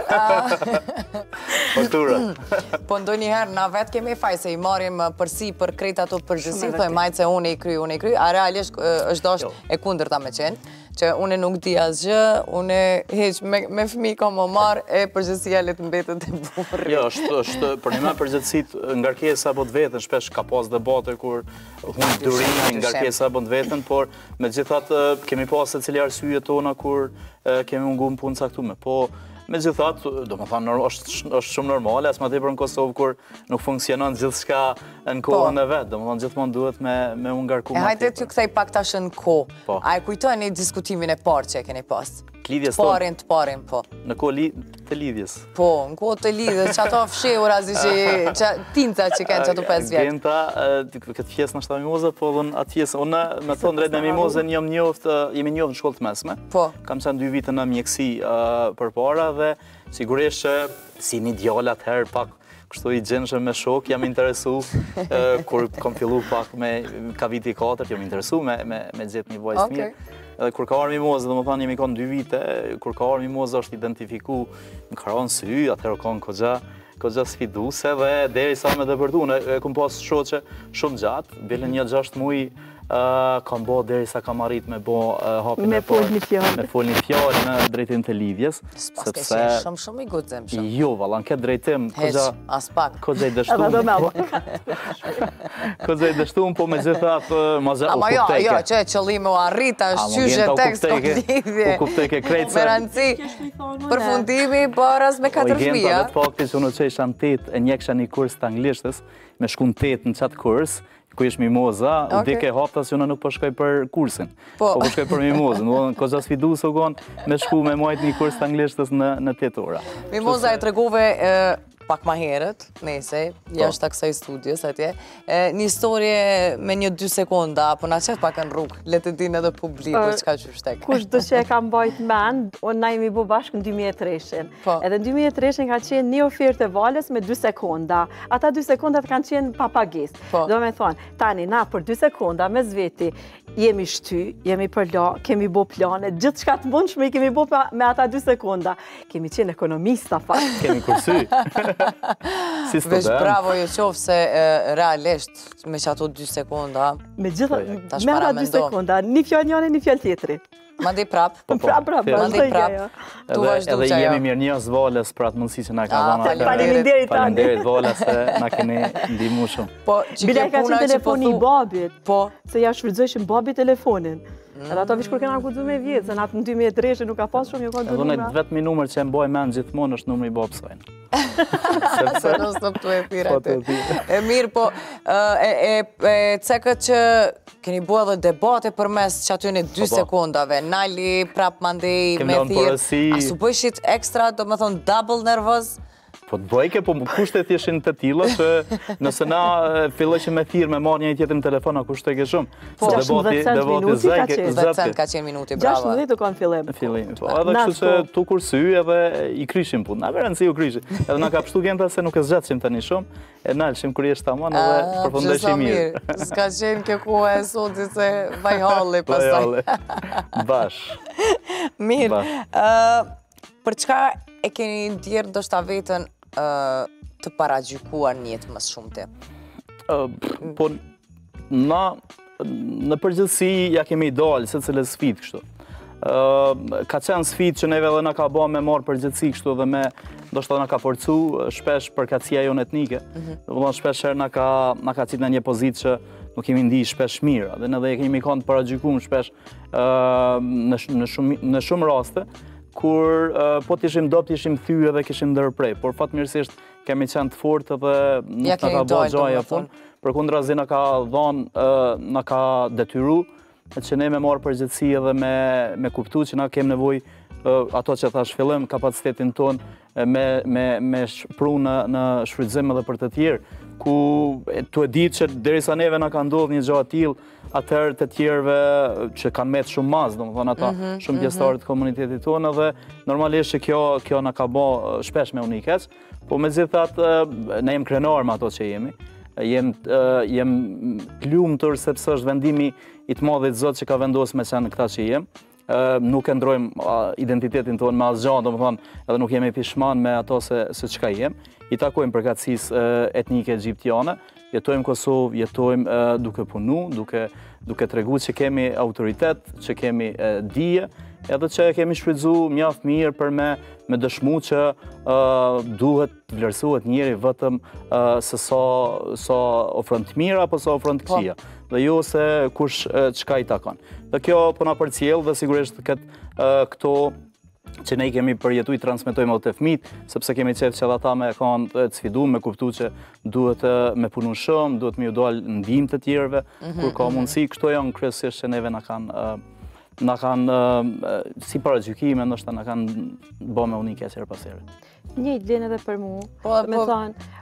Po ndo njëherë, na vetë kemi faj se i marim përsi për krejt ato përgjësi, thoi majtë se unë i kry, a realisht është dosht e kundër ta me qenë, që unë nuk di asgjë, unë heq me fëmi ka më marë, e përgjësia le të mbetet e burri. Jo, është për një me përgjëtësit ngarkesa apo të vetën, shpesh ka pas debate kur hunë durimi ngarkesa apo të vetën, por me gjithat kemi pas se cili arsye tona kur kemi mungu në punë caktume. Po, me gjithat, do më thamë, është shumë normale, as ma tepër në Kosovë kur nuk funksionon gjithë shka në kohën e vetë, do më thamë gjithmonë duhet me unë ngarku ma tepër. E hajde t'ju këthej pak tash në kohë, a e kujtojnë i diskutimin e parë që e keni pas? Parin, po. Në kohë të lidhjes? Po, në kohë të lidhjes, që ato fshehur azi që tinta që kënë që ato 5 vjetë. Genta, këtë fjesë në shta mimoze, po dhe në atë fjesë, unë me thonë drejt në mimoze jemi njoftë në shkollë të mesme. Po. Kam qenë 2 vite në mjekësi për para dhe sigurisht që si një djallë atëherë pak kështu i gjenshëm me shok, jam interesu, kur kom fillu pak ka viti 4, jam interesu me gjithë një vajzë mirë. Edhe kur ka arë mimozë, dhe më thanë jemi konë 2 vite, kur ka arë mimozë është identifiku në karonë sy, atëherë konë kogja sfiduse dhe deri sa me dëpërtu, e kom pas shoqe shumë gjatë, bile një 6 muj, kam bo deri sa kam arrit me bo hapin me fol një fjallë në drejtim të lidhjes. S'pas ke qenë shumë i gudzim shumë. Jo, valla, në këtë drejtim, kogja i dështuam, po me gjithat, ma zhe u kupteke. Ama jo, që e qëllime u arrita, shqyshe tekst o lidhje. U kupteke krejtë se... Me rëndësi, përfundimi bërës me 4 fëmija. O i genta dhe të fakti që unë që isha në 8, e njekësha një kurs të anglishtës, me shku në 8 në qatë kurs, ku ish mimoza, u dike hapta si unë nuk po shkoj për kursin, po shkoj për mimozën. Koza sfidu së gonë me shku me majt një kurs të anglishtës në 8 ora. Mimoza e tregove pak ma herët, nese, jashtë të kësaj studios atje, një historie me një 2 sekonda, apo na qëtë pak në rrugë, le të din edhe publiku që ka qyshtek. Kush do që e kam bajt mend, unë na jemi bo bashkë në 2003. Edhe në 2003 ka qenë një ofertë e valës me 2 sekonda. Ata 2 sekondat kanë qenë papagis. Do me thonë, tani na për 2 sekonda me zveti, jemi shty, jemi përla, kemi bo plane, gjithë shka të mundshme i kemi bo me ata 2 sekonda. Kemi qenë ekonomista, fakt. Kemi kursy. Si student. Vesh bravo ju qofë se realisht me që ato 2 sekonda. Me gjitha, me ata 2 sekonda, një fjallë njëne, një fjallë tjetëri. Ma di prap. Prap. Edhe jemi mirë njës Valës për atë mundësi që na ka dhënë atë. Faleminderit tani. Faleminderit Vala se na keni ndihmuar shumë. Po, bile ka qenë telefoni i babit. Po, se ja shfrytëzojshin babi telefonin. Edhe ato vish kur kena guxu me vjetë, se në atë në 2003 nuk ka pas shumë, jo ka dy numra. Edhe vetëm numër që e mbaj mend gjithmonë është numri i babës saj. Se non stop tu e thirr aty. E mirë, po cekët që keni bua edhe debate përmes që aty në 2 sekundave, nali prap mandej me thirr. A su bëshit ekstra, do me thonë double nervoz? Po të bëjke, po kushtet jeshin të tila që nëse na fillojshim me thirr me marrë një tjetër në telefon, a kushtet ke shumë. Po, 16 minuti ka qenë. 20 ka qenë minuti, bravo. 16 u kanë fillim. Po, edhe kështu që tu kursy edhe i kryshim punë. Na verën si u kryshim. Edhe na ka pështu genta se nuk e zgjatshim tani shumë, e nalshim kur jeshtë tamam edhe përfundojshim mirë. S'ka qenë kjo kohë e sotit se vajhalli pastaj. Bash. Mirë. Për çka e keni ndjerë do shta vetën të paragjykuar një jetë më shumë ti? Po, na në përgjithësi ja kemi dalë se cilës sfidë kështu. Ka qenë sfidë që neve dhe na ka ba me marë përgjithësi kështu dhe me do shta na ka forcu shpesh përkatësia jonë etnike. Shpesh herë na ka citë në një pozitë që nuk kemi ndi shpesh mirë. Dhe në dhe kemi kanë të paragjykuar shpesh në shumë raste, kur po t'ishim do t'ishim thyë dhe kishim ndërprej, por fatmirësisht kemi qenë të fortë dhe nuk në ka bo gjaja punë. Për kundrazi në ka dhonë, në ka detyru, që ne me marë përgjithësi edhe me kuptu që na kemë nevoj ato që thash fillim, kapacitetin tonë me shpru në shfrytëzim edhe për të tjerë, ku tu e ditë që derisa neve na ka ndodhur një gjë tillë, atëherë të tjerëve që kanë met shumë mas, domethënë ata shumë pjesëtarë të komunitetit tonë dhe normalisht që kjo na ka bë shpesh me unikesh, po megjithatë ne jemi krenar me ato që jemi. Jem lumtur sepse është vendimi i të madhit Zot që ka vendosur me qenë këta që jem. Nuk e ndrojmë identitetin tonë me asgjë, domethënë edhe nuk jemi pishman me ato se çka jem. I takojmë përkatësisë etnike egjiptiane, jetojmë Kosovë, jetojmë duke punu, duke tregu që kemi autoritet, që kemi dije, edhe që kemi shfrytzu mjaft mirë për me dëshmu që duhet të vlerësohet njeri vetëm se sa ofron të mira apo sa ofron të këqija, dhe jo se kush çka i takon. Dhe kjo po na përcjell dhe sigurisht këto që ne kemi përjetu i transmetojmë edhe të fëmijët, sepse kemi qef që edhe ata me kanë të sfidu, me kuptu që duhet me punu shumë, duhet me ju dalë ndihmë të tjerëve, kur ka mundësi, këto janë kryesisht që neve na kanë si paragjykime, ndoshta na kanë bë me unike her pas here. Njëjtë vlen edhe për mua. Me thonë,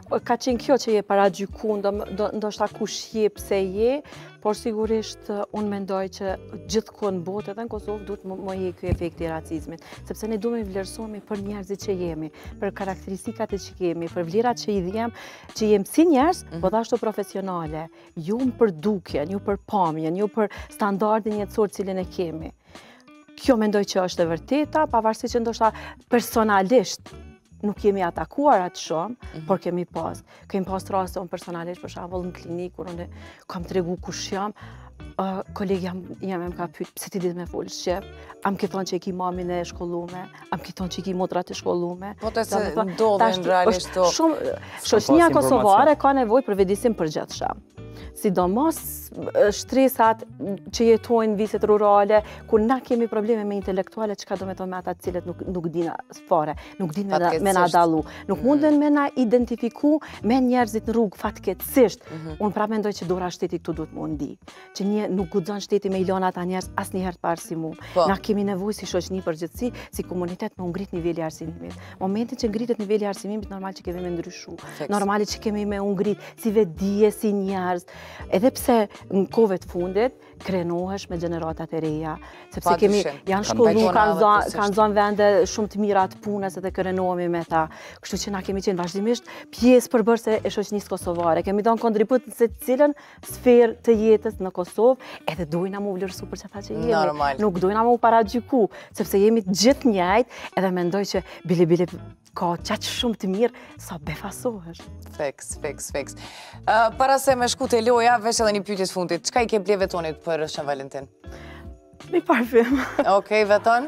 ka qenë kjo që je paragjyku, ndoshta kush je, pse je, por sigurisht unë mendoj që gjithkohë në botë edhe në Kosovë duhet më je ky efekti i racizmit, sepse ne duhet vlerësohemi për njerëzit që jemi, për karakteristikat që kemi, për vlerat që i dhem, që jemi si njerëz, po ashtu profesionale, ju për dukjen, ju për pamjen, ju për standardin jetësor cilin e kemi. Kjo mendoj që është e vërteta, pavarësisht që ndoshta personalisht nuk jemi atakuar atë shumë, por kemi pas raste unë personalisht, për shembull në klinikë, kur unë kam tregu kush jam, kolegi jam më ka pyet, pse ti ditë me folë shqip, am ke thonë që e ki mamin e shkollume, am ke thonë që e ki motrat e shkollume. Po të se ndodhen realisht to. Shoqënia kosovare ka nevojë për vedisim përgjithshëm. Sidomos shtresat që jetojnë viset rurale, ku na kemi probleme me intelektuale, që ka do me thonë me ata cilët nuk dina fare, nuk din me na dalu, nuk munden me na identifiku me njerëzit në rrugë fatkeqësisht. Unë pra mendoj që dora shteti këtu duhet më ndi, që nuk guxon shteti me ilon ata njerëz asnjëherë të parë si mu. Na kemi nevojë si shoqëni përgjithësi, si komunitet me ngrit niveli i arsimit. Momentin që ngritet niveli i arsimit, normal që kemi me ndryshu, normal që kemi me ngrit si vetdije, si njerëz. Edhe pse në kohëve të fundit krenohesh me gjeneratat e reja, sepse janë shkollu, kanë zonë vende shumë të mira të punës edhe krenohemi me ta. Kështu që na kemi qenë vazhdimisht pjesë përbërëse e shoqënisë kosovare. Kemi dhënë kontribut në se cilën sferë të jetës në Kosovë, edhe dojna mu vlerësu për çata që jemi. Nuk dojna mu paragjyku, sepse jemi gjithë njëjtë, edhe mendoj që bile ka qaqë shumë të mirë, sa befasohesh. Fix. Para se me shku të loja, veç edhe një pyetje të fundit, çka i ke ble Vetonit për Shën Valentin? Një parfum. Okej, Veton?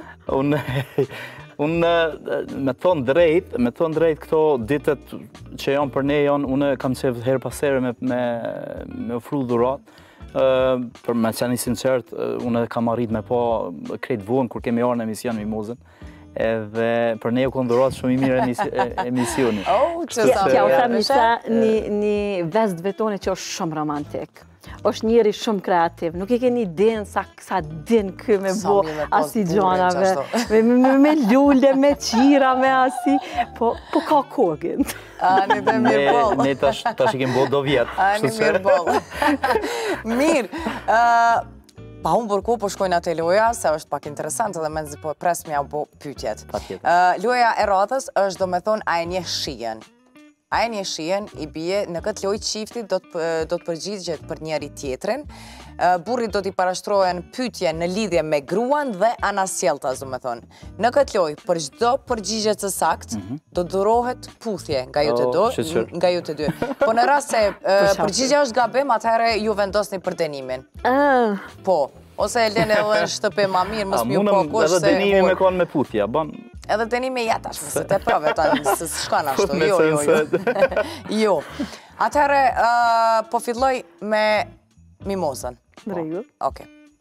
Unë me thonë drejt këto ditët që janë për ne janë, unë kam qef herë pas here me ofru dhurat. Për me qenë i sinqert, unë kam arrit me pa krejt vonë kur kemi arë në emision Mimozën. Edhe për ne u këndhurat shumë i mirë emisioni. Tja u them një vest Vetonit që është shumë romantik. është njeri shumë kreativ, nuk i keni idenë sa din kë me bo asi gjanave, me lulle, me qira, me asi, po ka kogin. Ani dhe mirë bolë. Ne tash i kemë bo do vjetë. Ani mirë bolë. Mirë, pa unë bërku po shkojnë atë loja, se është pak interesant edhe menzi po pres mja bo pytjet. Loja e radhës është do me thonë a e një shien. A e një shien i bie në këtë lojë qifti do të përgjigjet për njeri tjetrin. Burrit do t'i parashtrohen pyetje në lidhje me gruan dhe anasjeltas, do me thonë. Në këtë lojë, për çdo përgjigjet së sakt, do durohet puthje nga ju të dy. Po në rast se përgjigja është gabim, atëherë ju vendosni për dënimin. Po, ose e lene edhe në shtëpi ma mirë, mos mi u po kush se... Edhe dënimi me konë me puthja, ban... Edhe dënimi jetash, mëse të prove tanë, se shkon ashtu, jo. Atëherë, po filloj me Mimozën. Drejgu. Oke.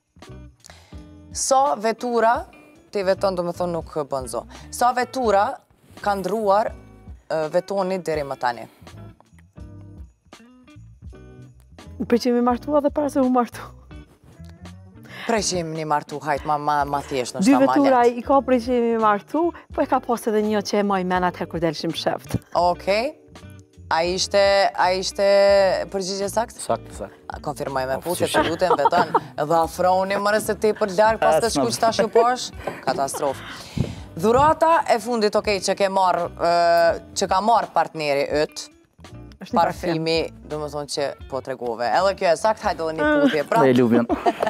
Sa vetura, ti veton do me thonë nuk bënzo, sa vetura ka ndruar Vetonit deri më tani? Për që mi martua dhe para se u martu. Prej që jemi një martu, hajtë ma thjesht në shta ma let. Dy vetura i ka prej që jemi martu, po e ka pas edhe një që e maj menat her kur delshim sheft. Okej. A ishte përgjigje sakt? Sakt. Konfirmoj me puthje të lutem, Veton. Edhe afroni mërë se ti për larg pas të shkuq tash u posh. Katastrofë. Dhurata e fundit, okej, që ka marrë partneri yt. Parfimi, do më thonë që po tregove. Edhe kjo e sakt, hajtë edhe një puthje. Dhe i lubjen.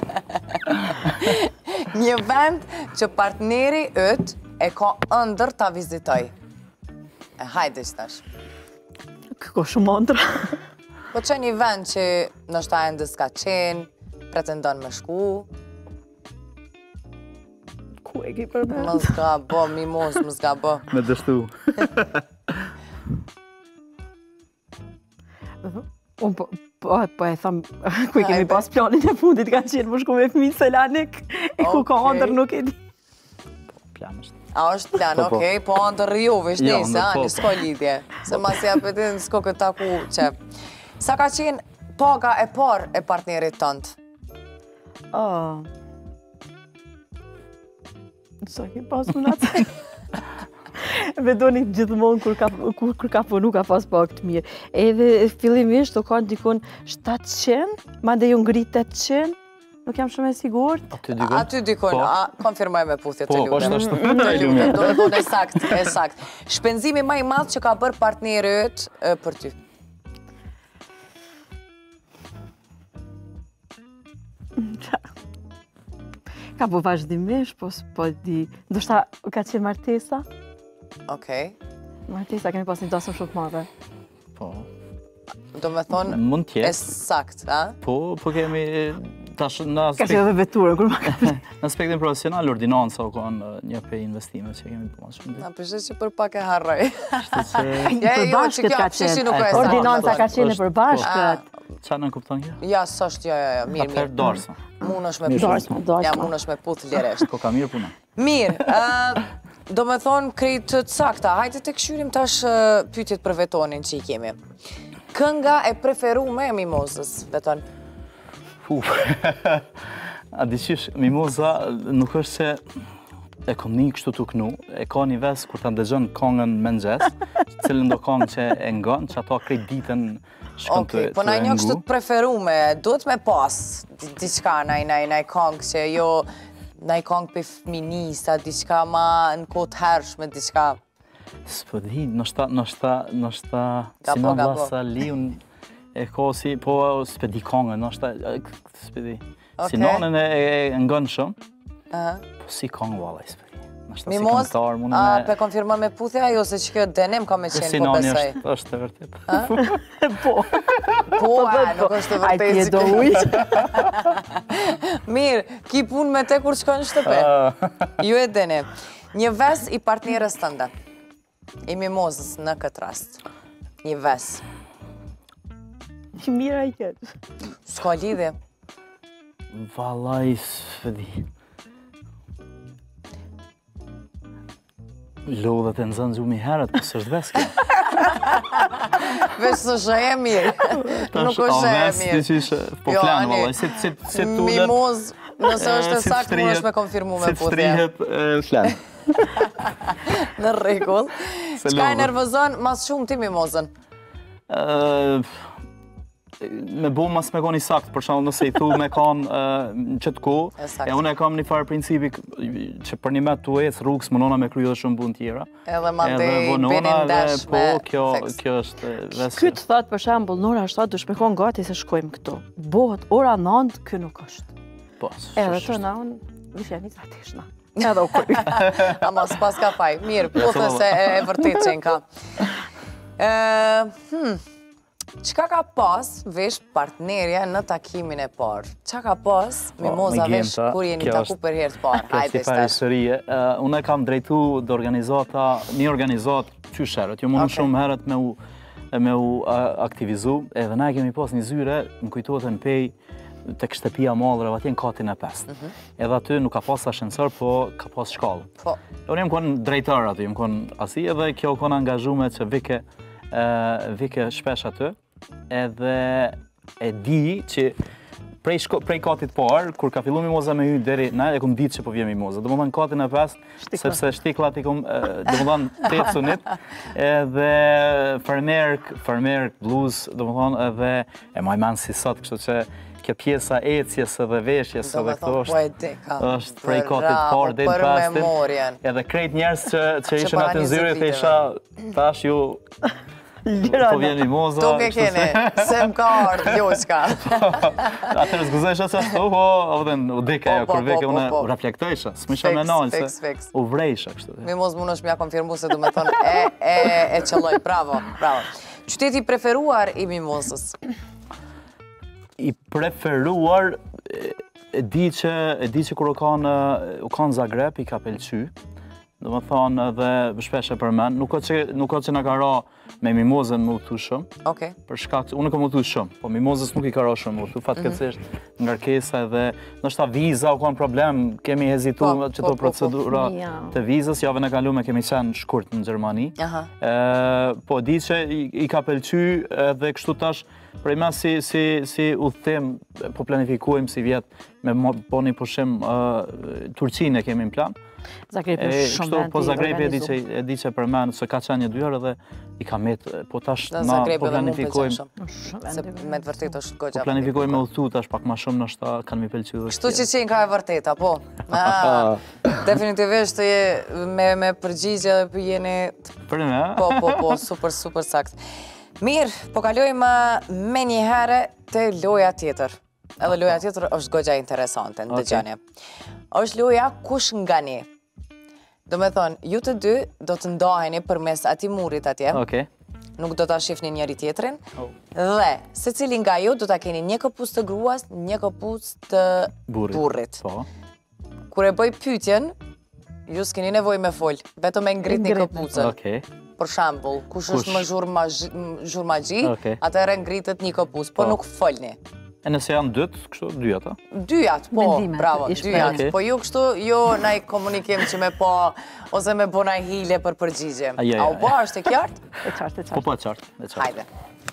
Një vend që partneri yt e ka ëndër ta vizitoj. Hajde që tash. Këko shumë ëndra. Po që një vend që nështë ta endës ka qenë, pretendon me shku. Ku e ki për vend? Më zga bo, Mimoz, më zga bo. Me dështu. Unë po e thëmë, ku i kemi pas planin e fundit, ka qenë më shku me fëmi Selanik, e ku ka ndër nuk e di. Plan është. A është plan, okej, po ndër rjove, ishtë njëse, një s'ko lidhje. Se mas ja pëtin, s'ko këta ku që. Sa ka qenë paga e par e partnerit tëndë? Sa ki pas më në të... Vedoni gjithmonë kur ka punu ka pas pak të mirë. Edhe fillimisht do ka dikon 700, madje ju ngrit 800. Nuk jam shumë e sigurt. Aty dikon, konfirmoj me puthjet të lutem. Po, është do të thonë sakt. Shpenzimi më i madh që ka bërë partneri yt për ty. Ka po vazhdimisht, po di... Ndoshta ka qenë martesa. Okej. Martesa, kemi pas një dasëm shumë madhe. Po. Do me thonë... Mund tjetë. E sakt, a? Po kemi... Tash në aspekt... Ka që edhe veturën, kur ma ka... Në aspektin profesional, ordinanca o kanë një për investime që kemi po mas shumë. Na përshës që për pak e harroj. Përbashkët ka qenë. Ordinanca ka qenë përbashkët. Qa në kupton kjo? Ja, sështë, mirë. Atër dorsa. Mund është me puth. Ja, mund është me puth liresht. Ko ka mirë puna. Mirë, do me thonë krejt të sakta. Hajde të këshyrim tash pyetjet për Vetonin që i kemi. Kënga e preferume e Mimozës, Veton? A diqysh, Mimoza nuk është se e kom një kështu të kënu, e ka një ves kur të ndëgjën kongën me nxes, cilën do kongë që e ngon, që ato krejt ditën shkën të e ngu. Po na një kështu të preferume, duhet me pas diçka naj kongë që jo, naj kongë për fminisa, diçka ma në kotë hershme, diçka... S'po di, nështë si në vlasa liun e ka si, po s'pe di kongën, nështë s'pe di. Si nonën e ngon shumë, po si kongë vala i s'pe di. Mimoz, pe konfirma me puthja, jo se që kjo denim ka me qenë, po besoj. Si nonë është të vërtet. Po. Po, nuk është të vërtet. Ajti e do ujtë. Mirë, ki pun me te kur shkojnë shtëpe. Ju e denim. Një ves i partnerës tënde, i Mimozës në këtë rast. Një ves. Mira i këtë. S'ka lidhje. Valaj s'vedi. Lodhët e nëzënë gjumi herët, për së është veske. Vesh së shë e mirë. Nuk është e mirë. Po flenë, valaj, si t'ullet... Mimoz, nëse është e sakë, mund është me konfirmu me puthje. Si t'strihet flenë. Në rregull. Qka e nervozon, mas shumë ti Mimozën? Me bo mas me koni sakt, për shumë nëse i thu me kanë qëtë ko, e unë e kam një farë principi që për një met të ecë rrugës më nëna me kryo dhe shumë bun tjera. Edhe ma te i benin desh me feks. Kjo është vesë. Këtë thotë për shambull, Nora është thotë dush me konë gati se shkojmë këtu. Bohët ora 9, kë nuk është. Po, edhe të na unë, vishja një tratishna. Edhe u kërë. Ama s'pas ka faj. Mirë, puthë se e vërtit që në ka. Qka ka pas vesh partnerja në takimin e parë? Qa ka pas Mimoza vesh kur jeni taku për herë të parë? Kjo është një historie. Unë e kam drejtu dhe organizata, një organizatë qysherët. Jo mundu shumë herët me u aktivizu. Edhe ne kemi pas një zyre, më kujtohet në pej të kështepia malrëve, atje në katin e 5. Edhe aty nuk ka pas ashensor, po ka pas shkallë. Unë jem konë drejtar aty, jem konë asi, edhe kjo konë angazhume që vike shpesh aty, edhe e di që prej katit parë, kur ka fillu Mimoza me hy deri, ne e kom ditë që po vje Mimoza. Do më dhanë katin e 5, sepse shtiklat i kom, do më dhanë 8 sunit, edhe farmerk, blues, do më dhanë edhe e majmanë si sot, kështu që kjo pjesa ecjes edhe veshjes edhe këto është prej katit parë dhe në pestin. Edhe krejt njerës që ishën atë në zyri, të isha tash ju po vjen Mimoza. Tuk e keni, se më ka ardhë, jo qka. Atër zguzesha që ashtu, u dike jo, kur veke unë u reflektojsha, s'më isha me nalë, se u vrejsha kështu. Mimoz më nëshë mja konfirmu se du me thonë e qëlloj, bravo. Qyteti preferuar i Mimozës? I preferuar, e di që kur u kanë Zagreb, i ka pëlqy. Do më thonë edhe shpeshe për men. Nuk o që në ka ra me Mimozën më utu shumë. Për shkak, unë kam utu shumë, po Mimozës nuk i ka ra shumë më utu. Fatkeqësisht ngarkesa edhe, nështë viza u kanë problem, kemi hezitu që to procedura të vizës, javën e kalume kemi qenë shkurt në Gjermani. Po di që i ka pëlqy edhe kështu tash, prej me si udhëtim, po planifikujmë si vjetë me po një pushim Turqinë e kemi në plan. Zagrebi është shumë vend. Po Zagrebi e di që për men, se ka qenë një 2 herë dhe i ka met, po tash na po planifikojmë. Se me të vërtet është goxha. Po planifikojmë me udhëtu tash pak më shumë nështë kanë mi pëlqy. Kështu që qenë ka e vërteta, po. Definitivisht me përgjigje dhe për jeni... Për me? Po, super sakt. Mirë, po kalojmë me një herë të loja tjetër. Edhe loja tjetër është goxha interesante, në dëgjanje. Është loja kush nga ne. Do me thonë, ju të dy do të ndaheni për mes ati murit atje. Nuk do të shifni njëri tjetrin. Dhe, se cili nga ju do të keni një këpuc të gruas, një këpuc të burrit. Kur e bëj pyetjen, ju s'keni nevoj me fol, vetëm e ngrit një këpucën. Për shambull, kush është më zhurmagji, atëherë ngritet një këpuc, po nuk folni. E nëse janë dytë, kështu, dyjat, a? Dyjat, po, bravo, dyjat. Po ju kështu, jo naj komunikim që me po, ose me bo naj hile për përgjigje. A u bo, është e qartë? E qartë. Po, e qartë. Hajde.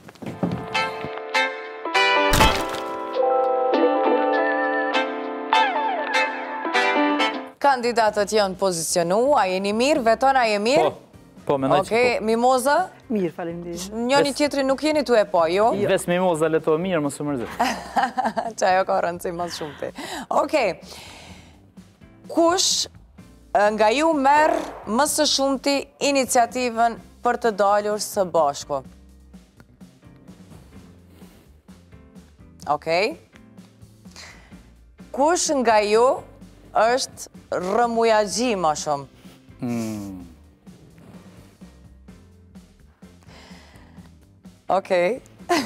Kandidatët janë pozicionu, a jeni mirë, veton a jeni mirë? Po, menoj që po. Okej, Mimoza? Mirë, faleminderit. Njëni tjetri nuk jeni tu e po, jo? Ves Mimoza leto mirë, më së mërzit. Qa jo ka rëndësi mas shumë ti. Okej. Kush nga ju merë më së shumti iniciativën për të dalur së bashku? Okej. Kush nga ju është rëmujagji ma shumë? Okej.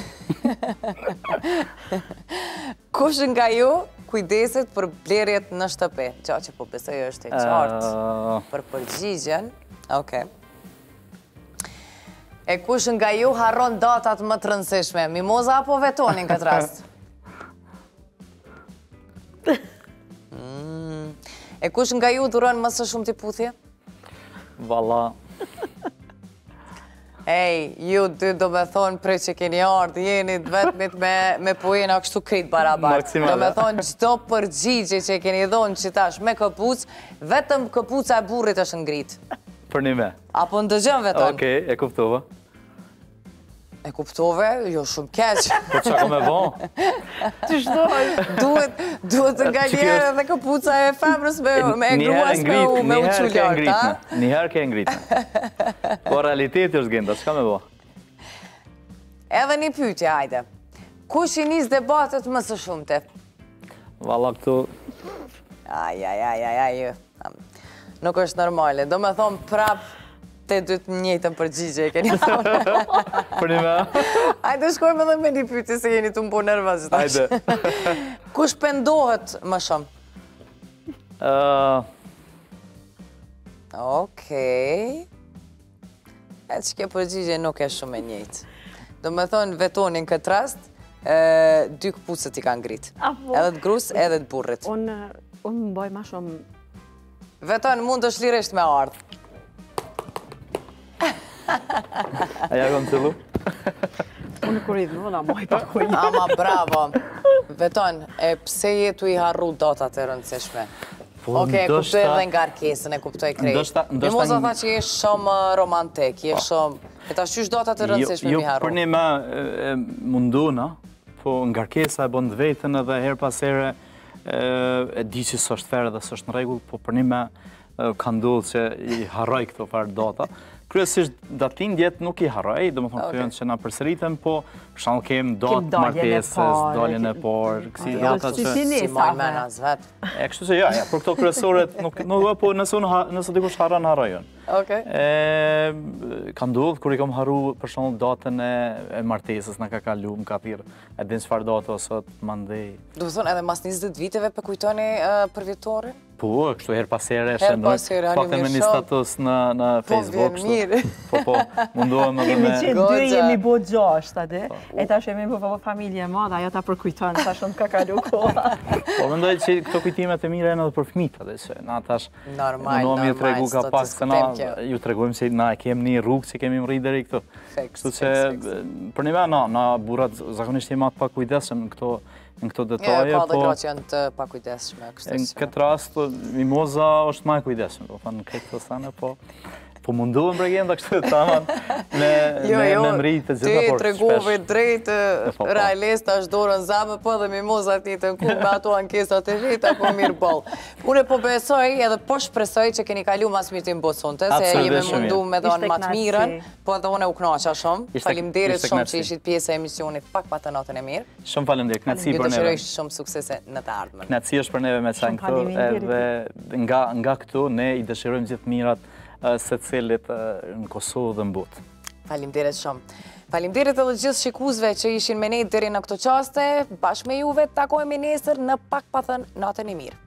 Kush nga ju kujdeset për blerjet në shtëpi? Qa që po besoj është e qartë për përgjigjen. Okej. E kush nga ju harron datat më të rëndësishme? Mimoza apo vetonin këtë rast? E kush nga ju duron më së shumë t'i puthje? Valla. Ej, ju dy do me thonë prej që keni ardhë, jeni vetëmit me pojena kështu krejt barabartë. Do me thonë qdo përgjigje që keni dhonë që tash me këpuc, vetëm këpuca e burrit është ngritë. Për një me? Apo ndëgjën vetëm? Okej, e kuptova. E kuptove? Jo shumë keqë. Po që ako me bon? Që shdoj? Duhet nga njerë dhe këpuca e femrës me gruas me u qullartë, ta? Njëherë ke ngritë. Po realiteti është genda, që ka me bo? Edhe një pyetje, hajde. Kush i nis debatet më së shumti? Valla këtu... Aj. Nuk është normale. Do me thonë prap te dytë njëjtën përgjigje e keni thonë. Për një me? Hajde shkojmë edhe me një pyetje se jeni të më po nervaz. Hajde. Kush pendohet më shumë? Okej. E që ke përgjigje nuk e shumë e njëjtë. Do me thonë vetonin këtë rast, dy këpucët i kanë ngritë. Edhe të grus, edhe të burrit. Unë më bëj ma shumë... Veton mund të shlirisht me ardhë. Aja kom të lu? Unë kur i dhënë, moj pa kuj. Ama bravo. Veton, e pse jetu i harru datat e rëndësishme? Oke, e kuptoj edhe nga arkesën, e kuptoj krejt. Mimoza tha që jesh shumë romantik, jesh shumë... E ta shqysh datat e rëndësishme mi harru. Jo, për një me mundu, po nga arkesa e bënd vetën edhe her pas here e di që së është ferë dhe së është në regull, po për një me ka ndodhë që i harroj këto farë data. Kryesisht datin djetë nuk i harroj, do më thonë këtë janë që na përsëritëm, po shallë kemë datë martesës, daljen e parë, kësi data që... Si moj menas vetë. E kështu që ja, për këto kryesoret nuk dhe po nëse dikush harran harrojon. Ka ndodhë, kër i kom harru për shallë datën e martesës, në ka kalu, më ka thirë, e din çfarë datë osot, mandej. Do thonë edhe mas 20 viteve për kujtoni për vjetorin? Po, kështu her pasere e shëndoj, fakte me një status në Facebook, po, mundohem edhe me... Kemi qenë dy jemi bo 6, ade, e ta shemi po familje madhe, ajo ta përkujton, ta shumë ka kalu koha. Po, mendoj që këto kujtimet e mire e në dhe për fmit, ade, që na tash... Normal, ju tregu ka pas të na, ju tregujmë që na kem një rrugë që kemi mri deri këtu. Kështu që, për një me, na burat zakonisht jemi atë pak kujdesëm në këto në këto detaje. Ka dhe gra që janë të pakujdesshme. Në këtë rast, mimoza është më e kujdesshme, do thënë në këtë sene, po munduhem bregenda kështu të taman me mritë të gjitha, por shpesh. Ti tregove drejt realist është dorën zamë, po dhe mimoza ti të ku me ato ankesat e rrita, po mirë bol. Unë po besoj edhe po shpresoj që keni kalu mas mirë të imbosonte, se jemi mundu me dhonë matë mirën, po edhe unë u knaqqa shumë. Faleminderit shumë që ishit pjesë e emisionit Pak pa të natën e mirë. Shumë faleminderit, knatësi për neve. Ju dëshiroj shumë suksese në të ardhmen. Knatësi është për neve me qenë këtu, edhe nga këtu ne i dëshirojmë gjithë mirat se cilit në Kosovë dhe në botë. Faleminderit shumë. Faleminderit edhe gjithë shikuesve që ishin me ne deri në këto qaste. Bashkë me juve takojmë nesër në Pak pa thënë natën e mirë.